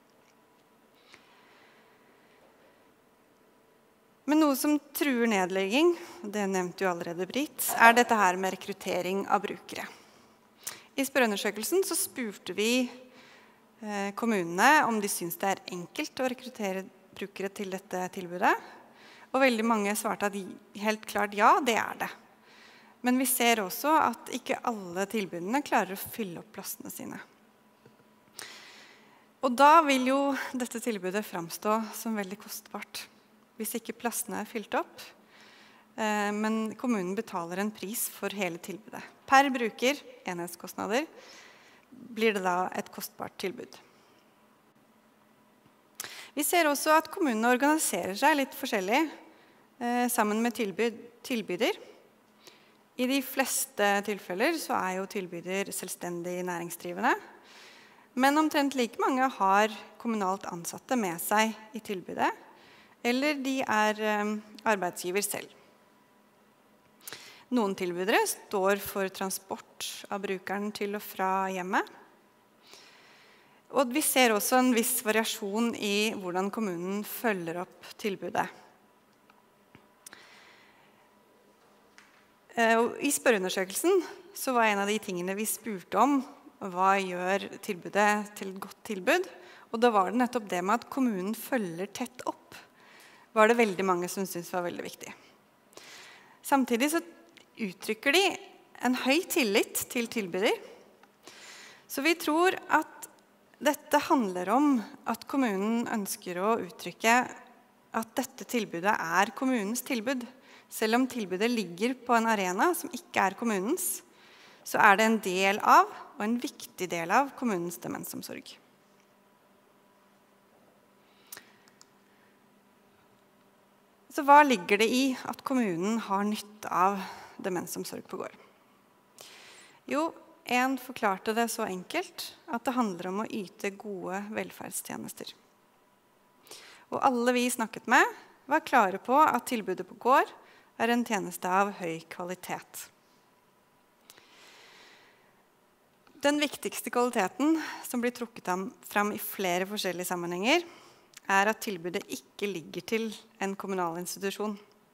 Men noe som truer nedlegging, det nevnte jo allerede Britt, er dette her med rekruttering av brukere. I spørreundersøkelsen så spurte vi kommunene om de synes det er enkelt å rekruttere brukere til dette tilbudet. Og veldig mange svarte at helt klart ja, det er det. Men vi ser også at ikke alle tilbudene klarer å fylle opp plassene sine. Og da vil jo dette tilbudet framstå som veldig kostbart, hvis ikke plassene er fylt opp, men kommunen betaler en pris for hele tilbudet. Per bruker, enhetskostnader, blir det da et kostbart tilbud. Vi ser også at kommunene organiserer seg litt forskjellig sammen med tilbyder. I de fleste tilfeller så jo tilbyder selvstendig næringsdrivende, men omtrent like mange har kommunalt ansatte med seg i tilbudet, eller de arbeidsgiver selv. Noen tilbydere står for transport av brukeren til og fra hjemmet. Og vi ser også en viss variasjon i hvordan kommunen følger opp tilbudet. I spørreundersøkelsen så var en av de tingene vi spurte om, hva gjør tilbudet til et godt tilbud? Og da var det nettopp det med at kommunen følger tett opp, var det veldig mange som syntes var veldig viktig. Samtidig så uttrykker de en høy tillit til tilbyder. Så vi tror at dette handler om at kommunen ønsker å uttrykke at dette tilbudet kommunens tilbud. Selv om tilbudet ligger på en arena som ikke kommunens, så det en del av, og en viktig del av, kommunens demensomsorg. Så hva ligger det i at kommunen har nytte av demensomsorg på gård? Jo, en forklarte det så enkelt at det handler om å yte gode velferdstjenester. Og alle vi snakket med var klare på at tilbudet på gård en tjeneste av høy kvalitet. Den viktigste kvaliteten som blir trukket fram i flere forskjellige sammenhenger, at tilbudet ikke ligger til en kommunal institusjon.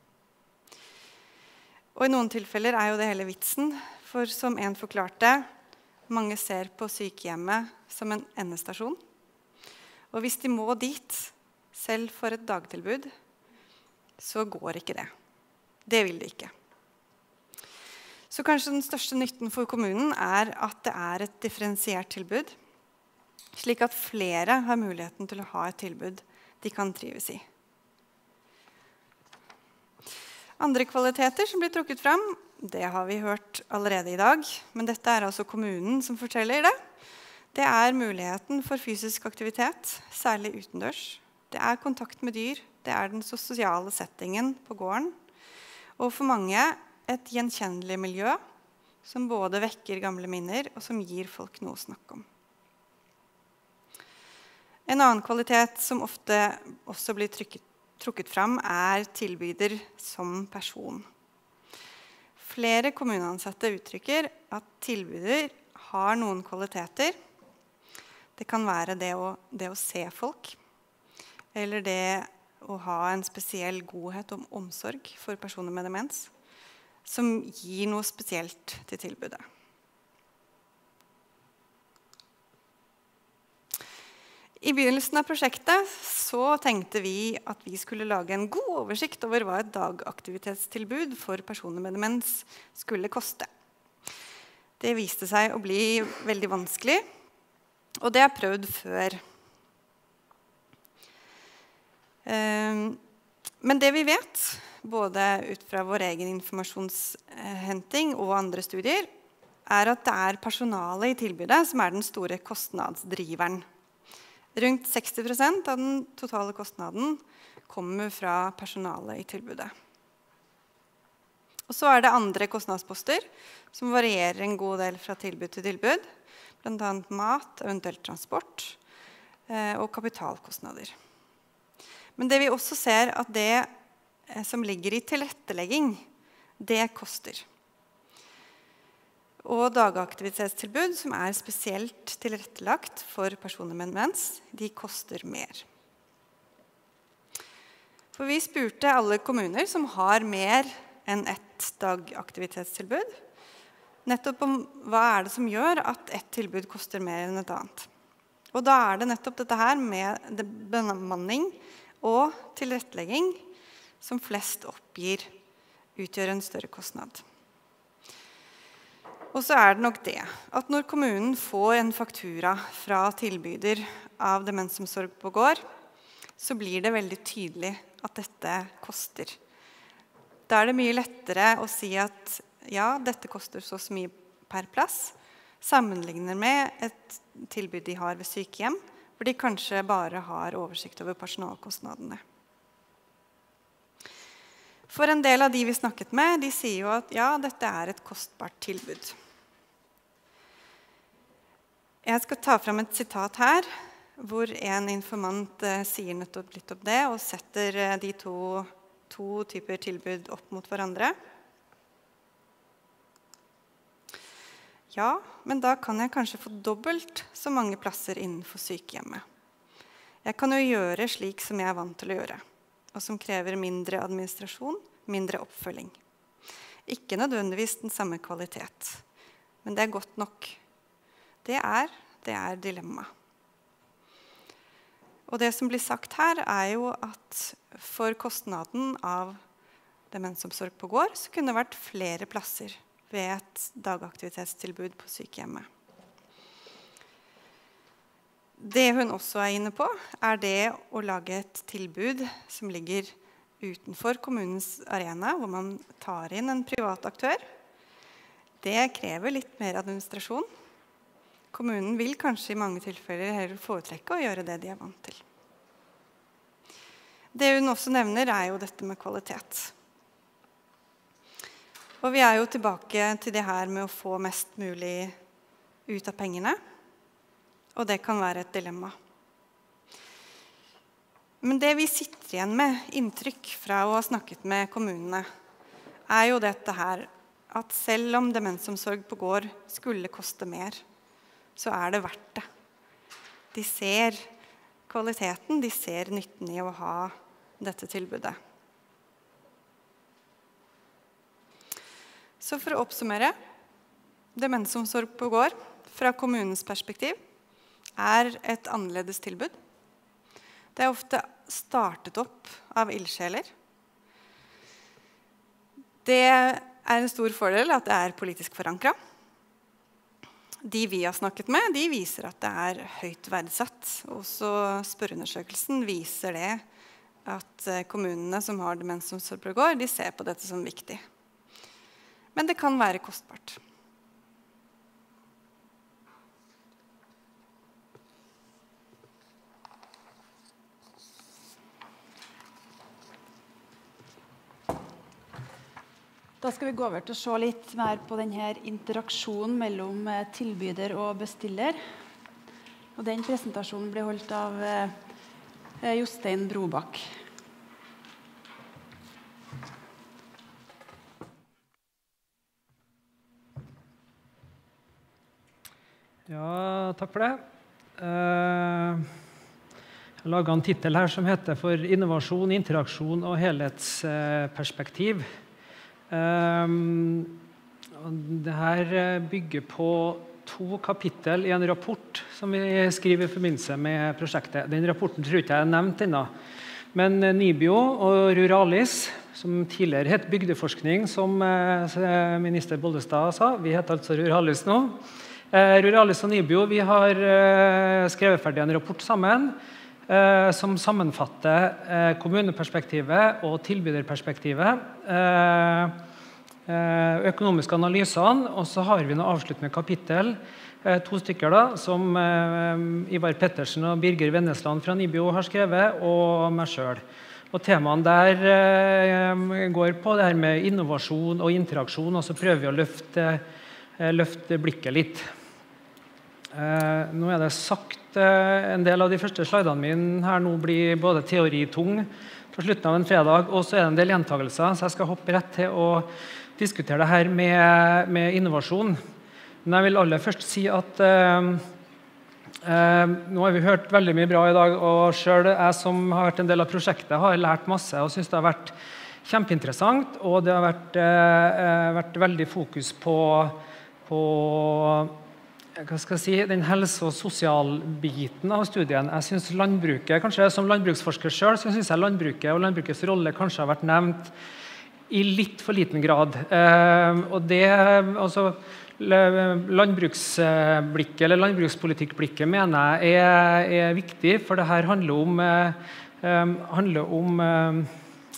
Og i noen tilfeller jo det hele vitsen, for som en forklarte, mange ser på sykehjemmet som en endestasjon. Og hvis de må dit, selv for et dagtilbud, så går ikke det. Det vil de ikke. Så kanskje den største nytten for kommunen at det et differensiert tilbud, slik at flere har muligheten til å ha et tilbud de kan trives i. Andre kvaliteter som blir trukket fram, det har vi hørt allerede i dag, men dette altså kommunen som forteller det. Det muligheten for fysisk aktivitet, særlig utendørs. Det kontakt med dyr, det den sosiale settingen på gården. Og for mange et gjenkjennelig miljø som både vekker gamle minner og som gir folk noe å snakke om. En annen kvalitet som ofte også blir trukket fram tilbyder som person. Flere kommuneansatte uttrykker at tilbyder har noen kvaliteter. Det kan være det å se folk, eller det å ha en spesiell godhet om omsorg for personer med demens, som gir noe spesielt til tilbudet. I begynnelsen av prosjektet så tenkte vi at vi skulle lage en god oversikt over hva et dagaktivitetstilbud for personer med demens skulle koste. Det viste seg å bli veldig vanskelig, og det prøvd før. Men det vi vet, både ut fra vår egen informasjonshenting og andre studier, at det personalet i tilbudet som den store kostnadsdriveren. Rundt 60% av den totale kostnaden kommer fra personalet i tilbudet. Og så det andre kostnadsposter som varierer en god del fra tilbud til tilbud, blant annet mat, eventuelt transport og kapitalkostnader. Men det vi også ser at det som ligger i tilrettelegging, det koster. Og dagaktivitetstilbud som spesielt tilrettelagt for personer med demens, de koster mer. For vi spurte alle kommuner som har mer enn ett dagaktivitetstilbud, nettopp om hva det som gjør at ett tilbud koster mer enn et annet. Og da det nettopp dette her med bemanning og tilrettelegging som flest oppgir utgjør en større kostnad. Og så det nok det, at når kommunen får en faktura fra tilbyder av demensomsorg på gård, så blir det veldig tydelig at dette koster. Da det mye lettere å si at ja, dette koster så mye per plass, sammenlignet med et tilbud de har ved sykehjem, hvor de kanskje bare har oversikt over personalkostnadene. For en del av de vi snakket med, de sier jo at ja, dette er et kostbart tilbud. Jeg skal ta fram et sitat her, hvor en informant sier nettopp litt om det, og setter de to typer tilbud opp mot hverandre. Ja, men da kan jeg kanskje få dobbelt så mange plasser innenfor sykehjemmet. Jeg kan jo gjøre slik som jeg er vant til å gjøre, og som krever mindre administrasjon, mindre oppfølging. Ikke nødvendigvis den samme kvalitet, men det er godt nok. Det er dilemma. Og det som blir sagt her er jo at for kostnaden av demensomsorg på gård, så kunne det vært flere plasser ved et dagaktivitetstilbud på sykehjemmet. Det hun også er inne på, er det å lage et tilbud som ligger utenfor kommunens arena, hvor man tar inn en privat aktør. Det krever litt mer administrasjon. Kommunen vil kanskje i mange tilfeller heller foretrekke å gjøre det de er vant til. Det hun også nevner er jo dette med kvalitet. Og vi er jo tilbake til det her med å få mest mulig ut av pengene. Og det kan være et dilemma. Men det vi sitter igjen med inntrykk fra å ha snakket med kommunene, er jo dette her, at selv om demensomsorg på gård skulle koste mer, så er det verdt det. De ser kvaliteten, de ser nytten i å ha dette tilbudet. Så for å oppsummere, demensomsorg på gård fra kommunens perspektiv er et annerledes tilbud. Det er ofte startet opp av ildsjeler. Det er en stor fordel at det er politisk forankret. De vi har snakket med, de viser at det er høyt verdsatt. Også spørreundersøkelsen viser det at kommunene som har demensomsorg på gård, de ser på dette som viktig. Men det kan være kostbart. Da skal vi gå over til å se litt mer på denne interaksjonen mellom tilbyder og bestiller. Og den presentasjonen ble holdt av Jostein Brobakk. Ja, takk for det. Jeg laget en titel her som heter for innovasjon, interaksjon og helhetsperspektiv. Det her bygger på 2 kapittel i en rapport som vi skriver i forbindelse med prosjektet. Den rapporten tror ikke jeg er nevnt ennå. Men NIBIO og Ruralis, som tidligere het Bygdeforskning, som minister Bollestad sa, vi heter altså Ruralis nå. Ruralis og NIBIO, vi har skrevet ferdig en rapport sammen som sammenfatter kommuneperspektivet og tilbyderperspektivet, økonomiske analysene, og så har vi noe avsluttende kapittel, 2 stykker da, som Ivar Pettersen og Birger Vennesland fra NIBIO har skrevet, og meg selv. Og temaene der går på det her med innovasjon og interaksjon, og så prøver vi å løfte blikket litt. Nå er det sagt en del av de første slidene mine her nå blir både teoritung på slutten av en fredag, og så er det en del gjentagelser, så jeg skal hoppe rett til å diskutere det her med innovasjon. Men jeg vil aller først si at nå har vi hørt veldig mye bra i dag, og selv jeg som har vært en del av prosjektet har lært masse og synes det har vært kjempeinteressant, og det har vært veldig fokus på hva skal jeg si, den helse- og sosialbiten av studien. Jeg synes landbruket, kanskje som landbruksforsker selv, så synes jeg landbruket og landbrukets rolle kanskje har vært nevnt i litt for liten grad. Og det, altså, landbruksblikket, eller landbrukspolitikkblikket, mener jeg er viktig, for det her handler om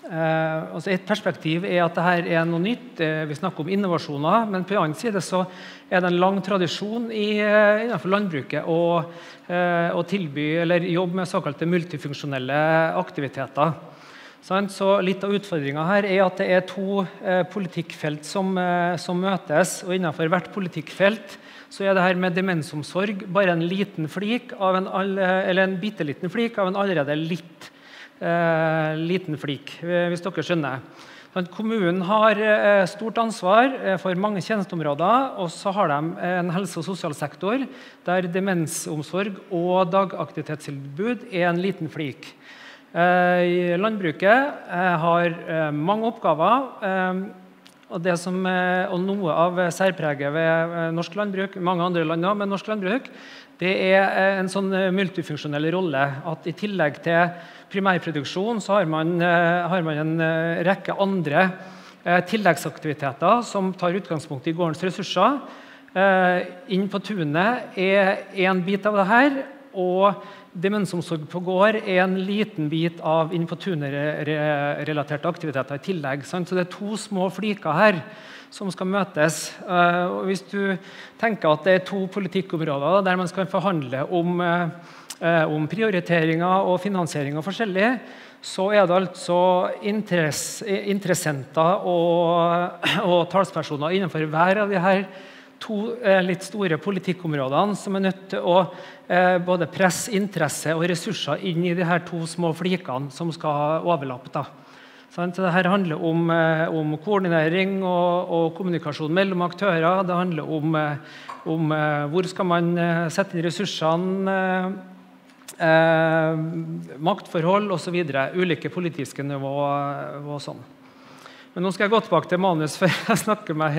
Altså et perspektiv at dette noe nytt. Vi snakker om innovasjoner, men på den annen side så det en lang tradisjon innenfor landbruket å tilby eller jobbe med såkalte multifunksjonelle aktiviteter. Så litt av utfordringen her at det to politikkfelt som møtes, og innenfor hvert politikkfelt så det her med demensomsorg bare en liten flik av eller en bitteliten flik av en allerede liten flik, hvis dere skjønner. Kommunen har stort ansvar for mange tjenesteområder, og så har de en helse- og sosialsektor der demensomsorg og dagaktivitetstilbud en liten flik. Landbruket har mange oppgaver, og noe av særpreget ved norsk landbruk, mange andre land også, men norsk landbruk, det en sånn multifunksjonell rolle, at i tillegg til primærproduksjon så har man en rekke andre tilleggsaktiviteter som tar utgangspunkt i gårdens ressurser. Inn på tunet en bit av det her, og demensomsorg på gård en liten bit av inn på tunet-relaterte aktiviteter i tillegg. Så det to små fliker her som skal møtes. Og hvis du tenker at det to politikkområder der man skal forhandle om prioriteringer og finansiering og forskjellig, så det altså interessenter og talspersoner innenfor hver av de her to litt store politikkområdene som nødt til å både presse interesse og ressurser inn i de her to små flikene som skal overlappe. Så dette handler om koordinering og kommunikasjon mellom aktører. Det handler om hvor skal man sette inn ressursene, maktforhold og så videre, ulike politiske nivåer og sånn. Men nå skal jeg gå tilbake til manus før jeg snakker meg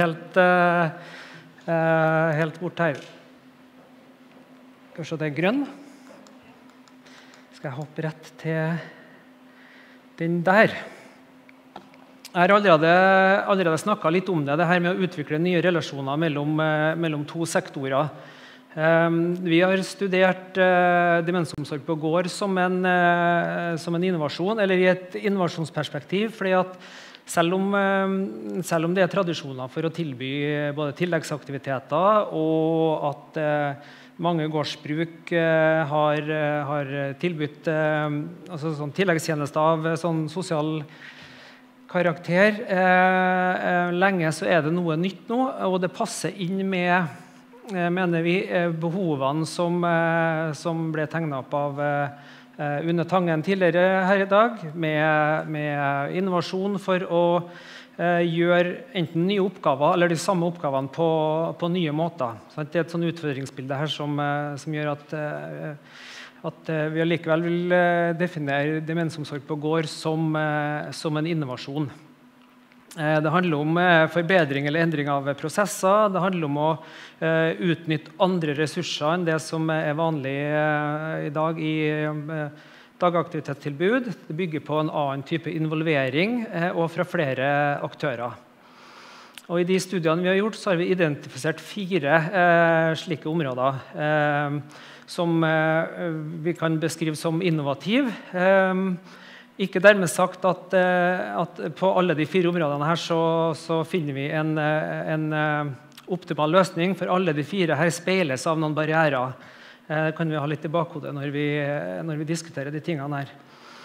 helt bort her. Kanskje det grønn. Skal jeg hoppe rett til den der. Jeg har allerede snakket litt om det her med å utvikle nye relasjoner mellom to sektorer. Vi har studert demensomsorg på gård som en innovasjon, eller i et innovasjonsperspektiv, fordi at selv om det tradisjoner for å tilby både tilleggsaktiviteter og at mange gårdsbruk har tilbudt sånn tilleggstjenester av sånn sosial karakter, lenge så det noe nytt nå, og det passer inn med, mener vi, behovene som ble tegnet opp av Une Tangen tidligere her i dag, med innovasjon for å gjøre enten nye oppgaver eller de samme oppgavene på nye måter. Så det et sånn utfordringsbilde her som gjør at vi likevel vil definere demensomsorg på gård som en innovasjon. Det handler om forbedring eller endring av prosesser. Det handler om å utnytte andre ressurser enn det som vanlig i dag i dagaktivitetstilbud. Det bygger på en annen type involvering og fra flere aktører. Og I de studiene vi har gjort, så har vi identifisert 4 slike områder som vi kan beskrive som innovativ. Ikke dermed sagt at på alle de 4 områdene her så finner vi en optimal løsning, for alle de 4 her speiles av noen barrierer. Det kan vi ha litt i bakhodet når vi diskuterer de tingene her.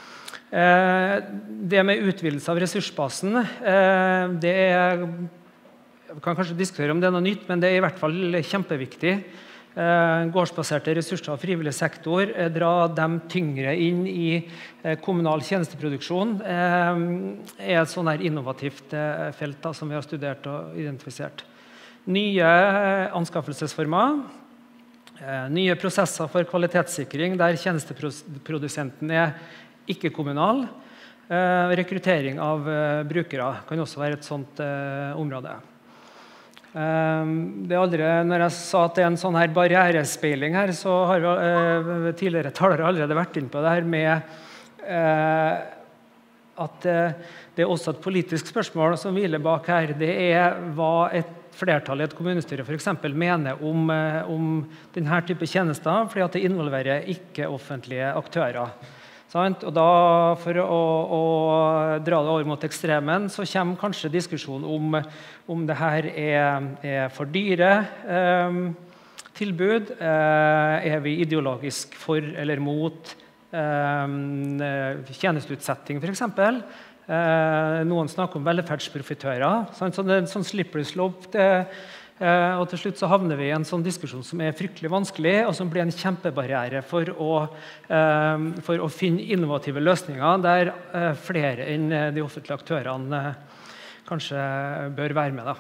Det med utvidelse av ressursbasen, vi kan kanskje diskutere om det noe nytt, men det I hvert fall kjempeviktig. Gårdsbaserte ressurser og frivillig sektor, dra dem tyngre inn I kommunal tjenesteproduksjon, et sånn her innovativt felt som vi har studert og identifisert. Nye anskaffelsesformer, nye prosesser for kvalitetssikring der tjenesteprodusenten ikke-kommunal, rekruttering av brukere kan også være et sånt område. Når jeg sa at det en sånn her barrierespeiling her, så har vi tidligere talere allerede vært inn på det her med at det også et politisk spørsmål som hviler bak her. Det hva et flertall I et kommunestyre for eksempel mener om denne type tjenester, fordi at det involverer ikke-offentlige aktører. Sant? Og da, for å dra det over mot ekstremen, så kommer kanskje diskusjonen om det her er for dyre tilbud. Er vi ideologisk for eller mot tjenesteutsetting, for eksempel? Noen snakker om velferdsprofitører. Sant? Så det er en sånn slippery slope. Og til slutt så havner vi i en sånn diskusjon som er fryktelig vanskelig, og som blir en kjempebarriere for å finne innovative løsninger der flere enn de offentlige aktørene kanskje bør være med.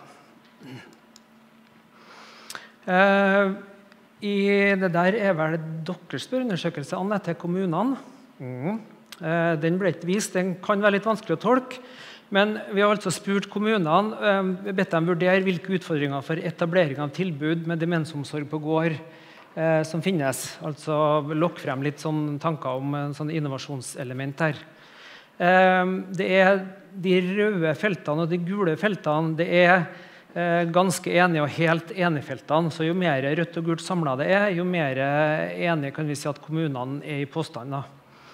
I det der er vel deres spørreundersøkelse, Anne, til kommunene. Den ble ikke vist, den kan være litt vanskelig å tolke. Men vi har altså spurt kommunene, bedt dem vurdere hvilke utfordringer for etablering av tilbud med demensomsorg på gård som finnes. Altså lokk frem litt sånn tanker om en sånn innovasjonselement her. Det er de røde feltene og de gule feltene, det er ganske enige og helt enige feltene. Så jo mer rødt og gult samlet det er, jo mer enige kan vi si at kommunene er i påstand.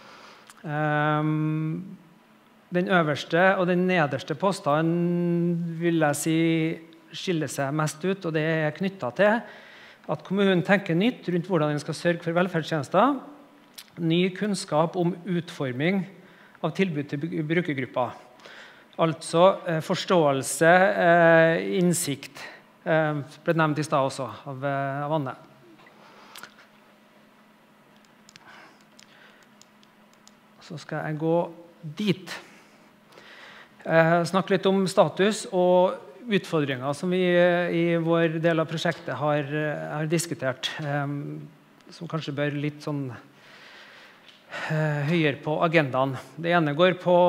Den øverste og den nederste påstanden vil jeg si skiller seg mest ut, og det er knyttet til at kommunen tenker nytt rundt hvordan den skal sørge for velferdstjenester, ny kunnskap om utforming av tilbud til brukergrupper. Altså forståelse, innsikt, ble nevnt i sted også av Anne. Så skal jeg gå dit. Snakke litt om status og utfordringer som vi i vår del av prosjektet har diskutert, som kanskje bør litt sånn høyere på agendaen. Det ene går på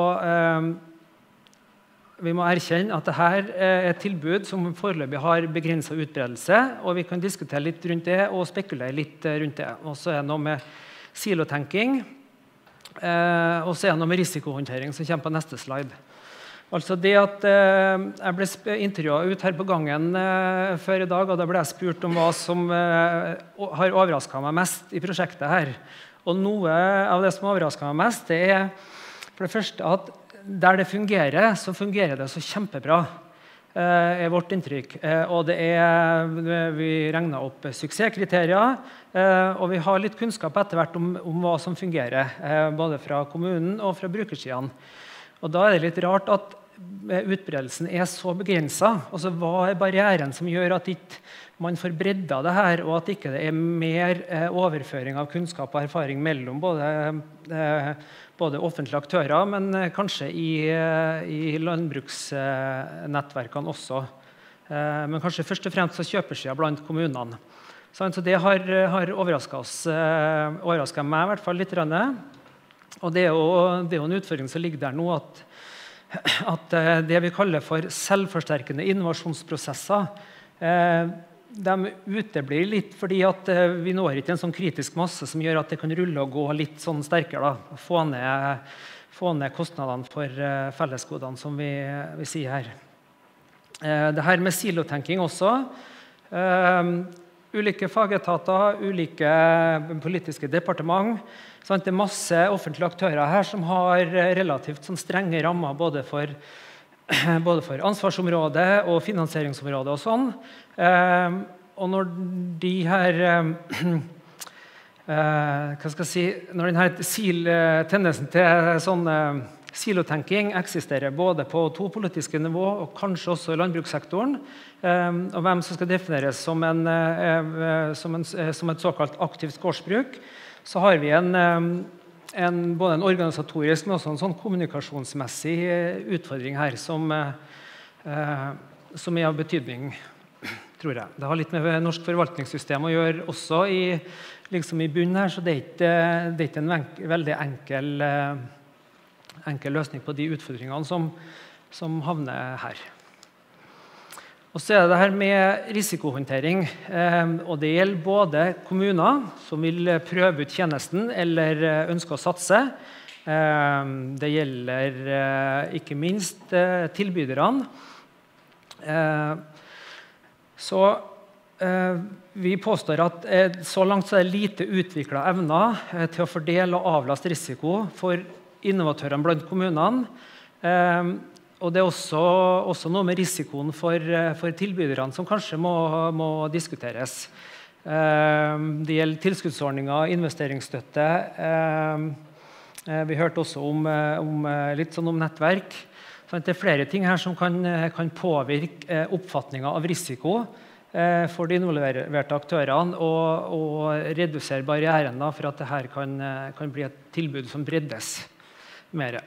vi må erkjenne at dette er et tilbud som foreløpig har begrenset utbredelse, og vi kan diskutere litt rundt det og spekulere litt rundt det. Og så er det noe med silotenking, og så er det noe med risikohåndtering som kommer på neste slide. Altså det at jeg ble intervjuet ut her på gangen før i dag, og da ble jeg spurt om hva som har overrasket meg mest i prosjektet her. Og noe av det som har overrasket meg mest, det er for det første at der det fungerer, så fungerer det så kjempebra, er vårt inntrykk. Og vi regner opp suksesskriterier, og vi har litt kunnskap etter hvert om hva som fungerer, både fra kommunen og fra brukersiden. Og da er det litt rart at utbredelsen er så begrenset. Altså, hva er barrieren som gjør at man får bredda det her, og at ikke det er mer overføring av kunnskap og erfaring mellom både offentlige aktører, men kanskje i landbruksnettverkene også. Men kanskje først og fremst så kjøpersiden blant kommunene. Så det har overrasket meg i hvert fall litt. Og det er jo en utfordring som ligger der nå, at det vi kaller for selvforsterkende innovasjonsprosesser, de uteblir litt fordi at vi når ikke en sånn kritisk masse som gjør at det kan rulle og gå litt sånn sterkere, få ned kostnadene for fellesgodene, som vi sier her. Det her med silotenking også. Ulike fagetater, ulike politiske departement. Det er masse offentlige aktører her som har relativt strenge rammer både for ansvarsområdet og finansieringsområdet og sånn. Og når de her når denne tendensen til sånn silotenking eksisterer både på to politiske nivå og kanskje også i landbrukssektoren, og hvem som skal defineres som et såkalt aktivt gårdsbruk, så har vi både en organisatorisk, men også en sånn kommunikasjonsmessig utfordring her som er av betydning, tror jeg. Det har litt med norsk forvaltningssystem å gjøre også i bunnen her, så det er ikke en veldig enkel løsning på de utfordringene som havner her. Og så er det her med risikohåndtering, og det gjelder både kommuner som vil prøve ut tjenesten eller ønsker å satse. Det gjelder ikke minst tilbyderne. Så vi påstår at så langt så det lite utviklet evner til å fordele og avlaste risiko for innovatørene blant kommunene. Og det også noe med risikoen for tilbyderne som kanskje må diskuteres. Det gjelder tilskuddsordninger, investeringsstøtte. Vi hørte også litt sånn om nettverk. Så det flere ting her som kan påvirke oppfatningen av risiko for de involverte aktørene og redusere barrieren for at dette kan bli et tilbud som breddes mer.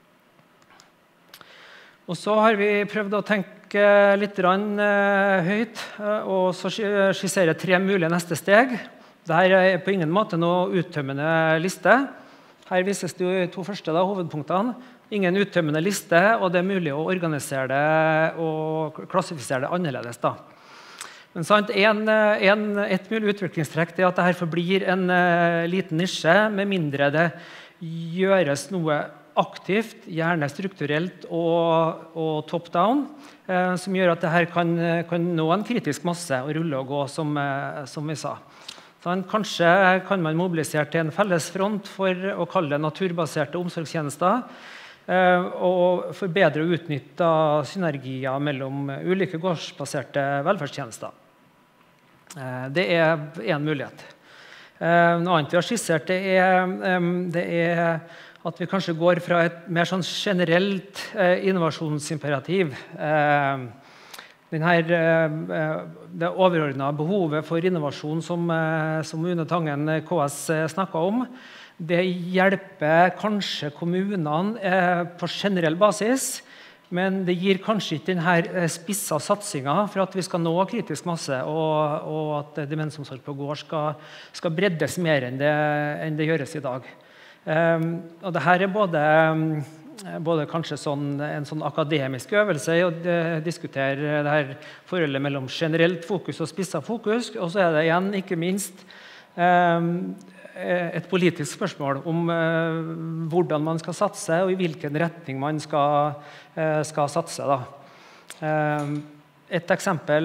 Og så har vi prøvd å tenke litt høyt og så skissere 3 mulige neste steg. Dette på ingen måte noe uttømmende liste. Her vises det jo de 2 første hovedpunktene. Ingen uttømmende liste, og det mulig å organisere det og klassifisere det annerledes. Men et mulig utviklingstrekk er at dette forblir en liten nisje, med mindre det gjøres noe aktivt, gjerne strukturelt og top-down, som gjør at dette kan nå en kritisk masse og rulle og gå, som vi sa. Så kanskje kan man mobilisere til en felles front for å kalle det naturbaserte omsorgstjenester, og for bedre å utnytte synergier mellom ulike gårdsbaserte velferdstjenester. Det en mulighet. Noe annet vi har skissert det at vi kanskje går fra et mer sånn generelt innovasjonsimperativ. Det overordnede behovet for innovasjon som Une Tangen KS snakket om, det hjelper kanskje kommunene på generell basis, men det gir kanskje ikke denne spissa satsingen for at vi skal nå kritisk masse, og at demensomsorg på gård skal breddes mer enn det gjøres i dag. Og dette både kanskje en sånn akademisk øvelse i å diskutere dette forholdet mellom generelt fokus og spissa fokus, og så det igjen, ikke minst, et politisk spørsmål om hvordan man skal satse, og i hvilken retning man skal satse. Et eksempel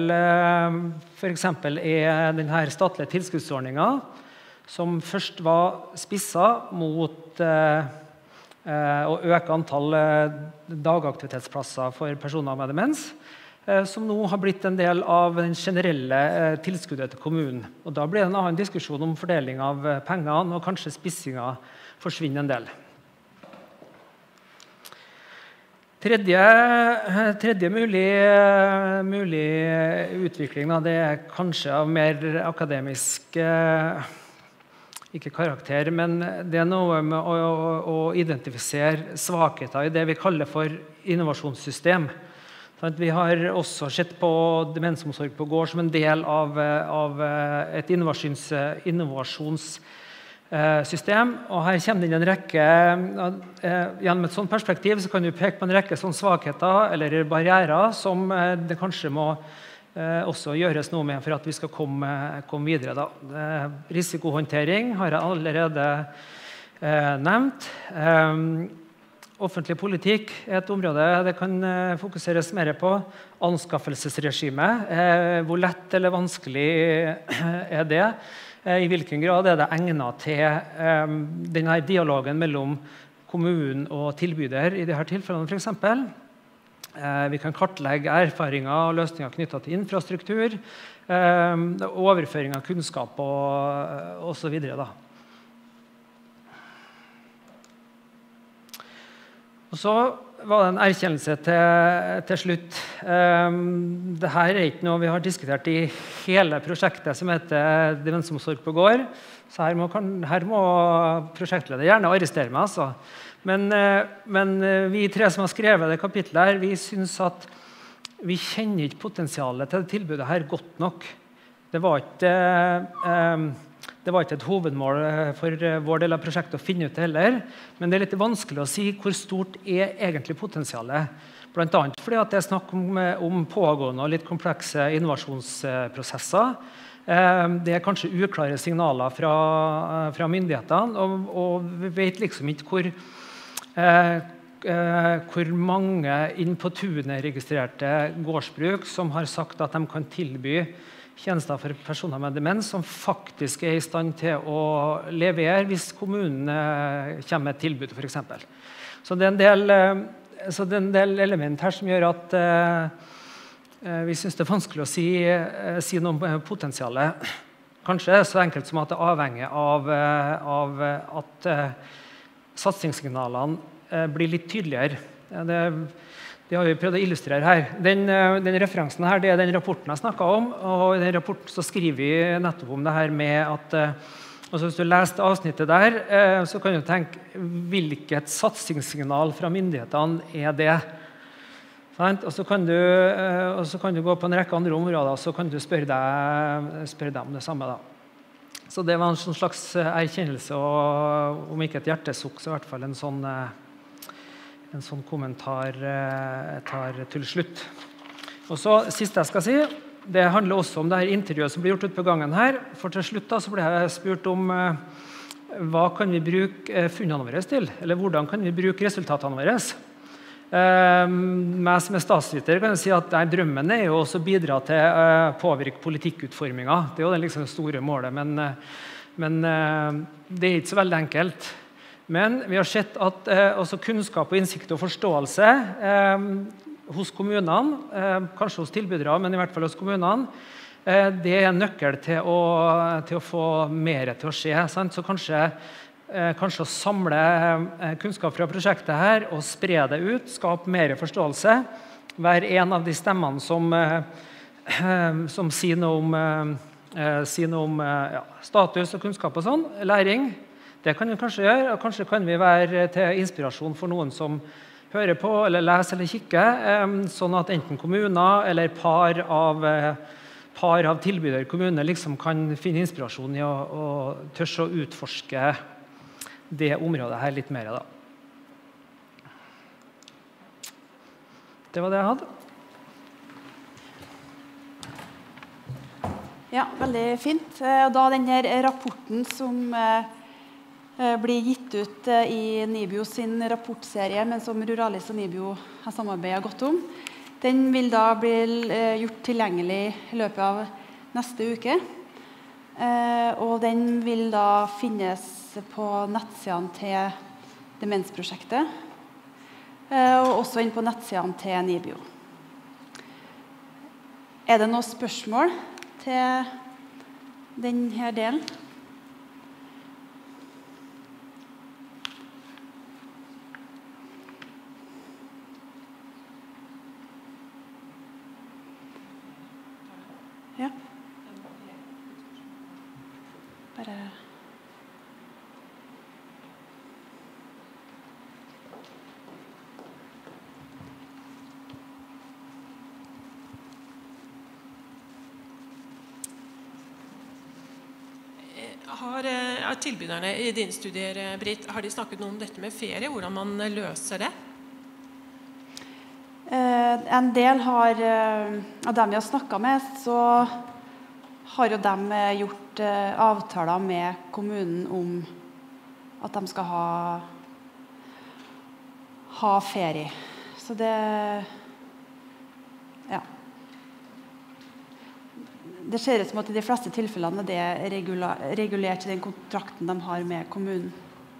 denne statlige tilskuddsordningen, som først var spisset mot å øke antall dagaktivitetsplasser for personer med demens, som nå har blitt en del av den generelle tilskuddet til kommunen. Og da blir det en annen diskusjon om fordeling av pengene, og kanskje spissingen forsvinner en del. Tredje mulig utvikling, det kanskje av mer akademisk ikke karakter, men det noe med å identifisere svakheter i det vi kaller for innovasjonssystem. Vi har også sett på demensomsorg på gård som en del av et innovasjonssystem. Og her kommer det inn en rekke, gjennom et sånt perspektiv så kan du peke på en rekke sånne svakheter eller barrierer som det kanskje må også gjøres noe med for at vi skal komme videre. Risikohåndtering har jeg allerede nevnt. Offentlig politikk et område det kan fokuseres mer på. Anskaffelsesregime. Hvor lett eller vanskelig det? I hvilken grad det egnet til denne dialogen mellom kommunen og tilbyder i disse tilfellene, for eksempel. Vi kan kartlegge erfaringer og løsninger knyttet til infrastruktur, overføring av kunnskap og så videre. Og så var det en erkjennelse til slutt. Dette ikke noe vi har diskutert i hele prosjektet som heter Demensomsorg på gård. Så her må prosjektleder gjerne arrestere meg. Altså. Men vi 3 som har skrevet det kapitlet her, vi synes at vi kjenner ikke potensialet til tilbudet her godt nok. Det var ikke et hovedmål for vår del av prosjektet å finne ut det heller, men det litt vanskelig å si hvor stort egentlig potensialet. Blant annet fordi at det snakk om pågående og litt komplekse innovasjonsprosesser. Det kanskje uklare signaler fra myndighetene, og vi vet liksom ikke hvor mange inn på tunet registrerte gårdsbruk som har sagt at de kan tilby tjenester for personer med demens som faktisk I stand til å levere hvis kommunen kommer med et tilbud, for eksempel. Så det en del element her som gjør at vi synes det vanskelig å si noe om potensialet. Kanskje så enkelt som at det avhenger av at satsingssignalene blir litt tydeligere. Det har vi prøvd å illustrere her. Den referansen her, det den rapporten jeg snakket om, og I den rapporten så skriver vi nettopp om det her med at altså hvis du leser avsnittet der, så kan du tenke hvilket satsingssignal fra myndighetene det. Og så kan du gå på en rekke andre områder, så kan du spørre deg om det samme. Da. Så det var en slags erkjennelse, og om ikke et hjertesukk, så I hvert fall en sånn kommentar tar til slutt. Og så siste jeg skal si, det handler også om det her intervjuet som blir gjort ut på gangen her. For til slutt da, så ble jeg spurt om hva kan vi bruke funnene våre til, eller hvordan kan vi bruke resultatene våre. Meg som statsviter kan jeg si at drømmen jo også å bidra til å påvirke politikkutformingen. Det jo det liksom store målet, men det ikke så veldig enkelt. Men vi har sett at også kunnskap og innsikt og forståelse hos kommunene, kanskje hos tilbydere, men I hvert fall hos kommunene, det en nøkkel til å få mer til å skje. Sant? Så kanskje å samle kunnskap fra prosjektet her og spre det ut, skape mer forståelse, være en av de stemmene som sier noe om status og kunnskap og sånn, læring. Det kan vi kanskje gjøre, og kanskje kan vi være til inspirasjon for noen som hører på, eller leser eller kikker, sånn at enten kommuner eller par av tilbydere kommuner liksom kan finne inspirasjon I å tørre å utforske det området her litt mer. Da. Det var det jeg hadde. Ja, veldig fint. Og da denne rapporten som blir gitt ut I NIBIO sin rapportserie, men som Ruralis og NIBIO har samarbeidet godt om. Den vil da bli gjort tilgjengelig I løpet av neste uke. Og den vil da finnes på nettsidene til Demensprosjektet, og også inn på nettsidene til NIBIO. Det noen spørsmål til denne delen? Ja. Bare Har tilbyderne I dine studier, Britt, har de snakket noe om dette med ferie, hvordan man løser det? En del av dem vi har snakket med, så har jo de gjort avtaler med kommunen om at de skal ha ferie. Så det, ja. Det ser ut som at I de fleste tilfellene det regulert I den kontrakten de har med kommunen.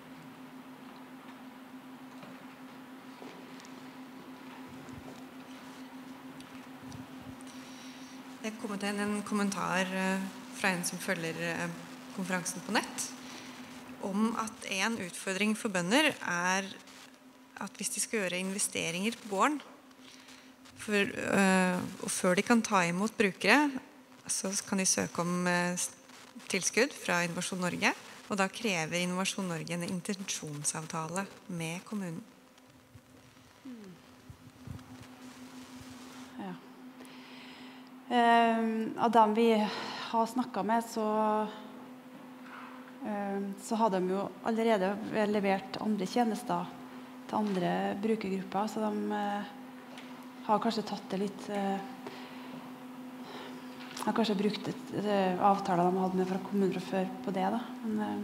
Det kom til en kommentar fra en som følger konferansen på nett, om at en utfordring for bønder at hvis de skal gjøre investeringer på gården, og før de kan ta imot brukere, så kan de søke om tilskudd fra Innovasjon Norge, og da krever Innovasjon Norge en intensjonsavtale med kommunen. Ja. Av dem vi har snakket med, så har de jo allerede levert andre tjenester til andre brukergrupper, så de har kanskje tatt det litt har kanskje brukt avtaler de hadde med fra kommunen fra før på det da. Men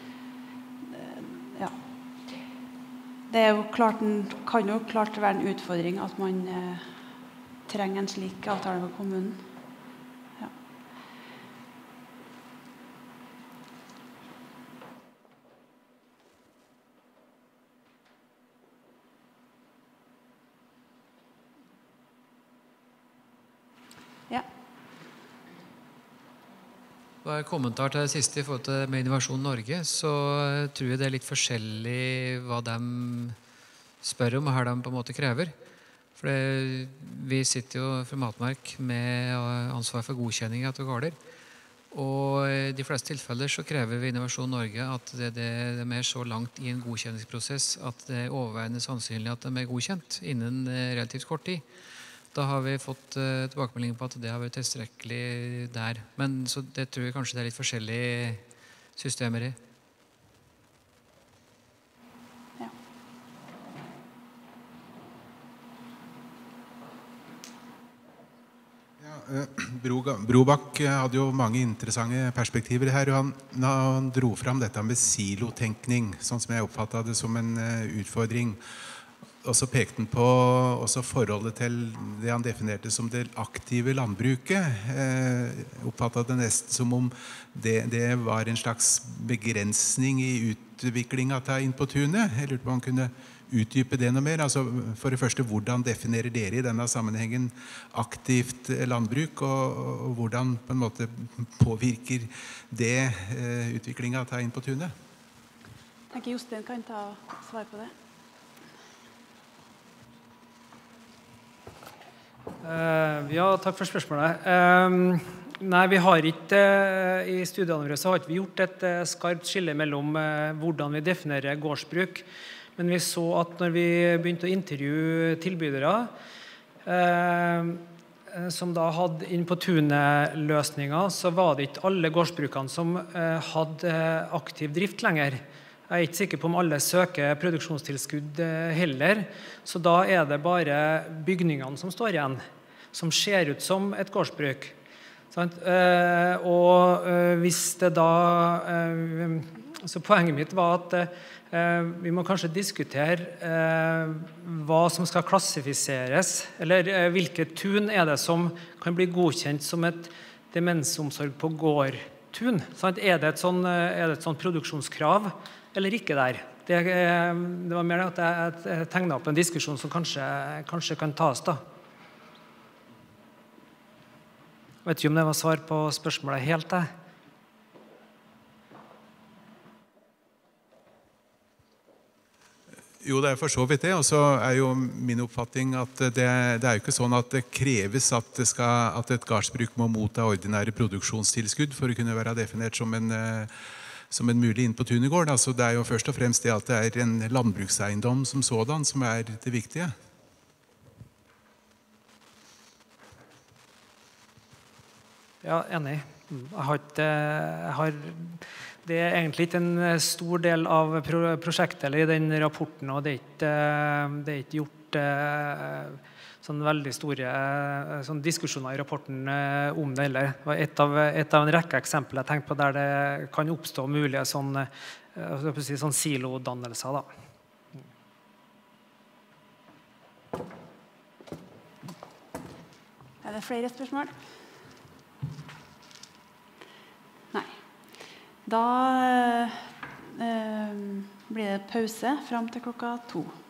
ja. Det jo klart, kan jo klart være en utfordring at man trenger en slik avtale med kommunen. Ja. Ja. Bare kommentar til det siste I forhold til med Innovasjon Norge, så tror jeg det litt forskjellig hva de spør om og hva de på en måte krever. For vi sitter jo fra Matmark med ansvar for godkjenning av gårder. Og I de fleste tilfeller så krever vi Innovasjon Norge at de er så langt I en godkjenningsprosess at det overveiende sannsynlig at de godkjent innen relativt kort tid. Da har vi fått tilbakemelding på at det har vært tilstrekkelig der. Men så det tror jeg kanskje det litt forskjellige systemer I. Brobakk hadde jo mange interessante perspektiver her, og han dro fram dette med silotenkning, sånn som jeg oppfattet det som en utfordring. Og så pekte han på også forholdet til det han definerte som det aktive landbruket. Oppfattet det nesten som om det var en slags begrensning I utviklingen av Inn på tunet. Jeg lurte på om han kunne utdype det noe mer. Altså, for det første, hvordan definerer dere I denne sammenhengen aktivt landbruk, og hvordan på en måte påvirker det utviklingen av Inn på tunet? Jeg tenker Jostein kan ta svar på det. Ja, takk for spørsmålet. Nei, vi har ikke, I studiene våre så har ikke vi gjort et skarpt skille mellom hvordan vi definerer gårdsbruk, men vi så at når vi begynte å intervjue tilbydere som da hadde inn på tunet-løsninger, så var det ikke alle gårdsbrukene som hadde aktiv drift lenger. Jeg er ikke sikker på om alle søker produksjonstilskudd heller, så da er det bare bygningene som står igjen, som ser ut som et gårdsbruk. Og hvis det da så poenget mitt var at vi må kanskje diskutere hva som skal klassifiseres, eller hvilke tun er det som kan bli godkjent som et demensomsorg på gård-tun. Er det et sånn produksjonskrav eller ikke der? Det var mer at jeg tegnet opp en diskusjon som kanskje kan tas da. Jeg vet ikke om det var svar på spørsmålet helt det. Jo, det for så vidt det, og så jo min oppfatning at det jo ikke sånn at det kreves at et gardsbruk må motta ordinære produksjonstilskudd for å kunne være definert som en mulig inn på tunegård. Altså, det jo først og fremst det at det en landbrukseiendom som sådan som det viktige. Ja, enig. Det egentlig ikke en stor del av prosjektet eller I den rapporten, og det ikke gjort sånn veldig store sånn diskusjoner I rapporten om det heller. Det var et av en rekke eksempler jeg tenkte på der det kan oppstå mulige sånn silodannelser da. Det flere spørsmål? Nei. Da blir det pause frem til klokka 2.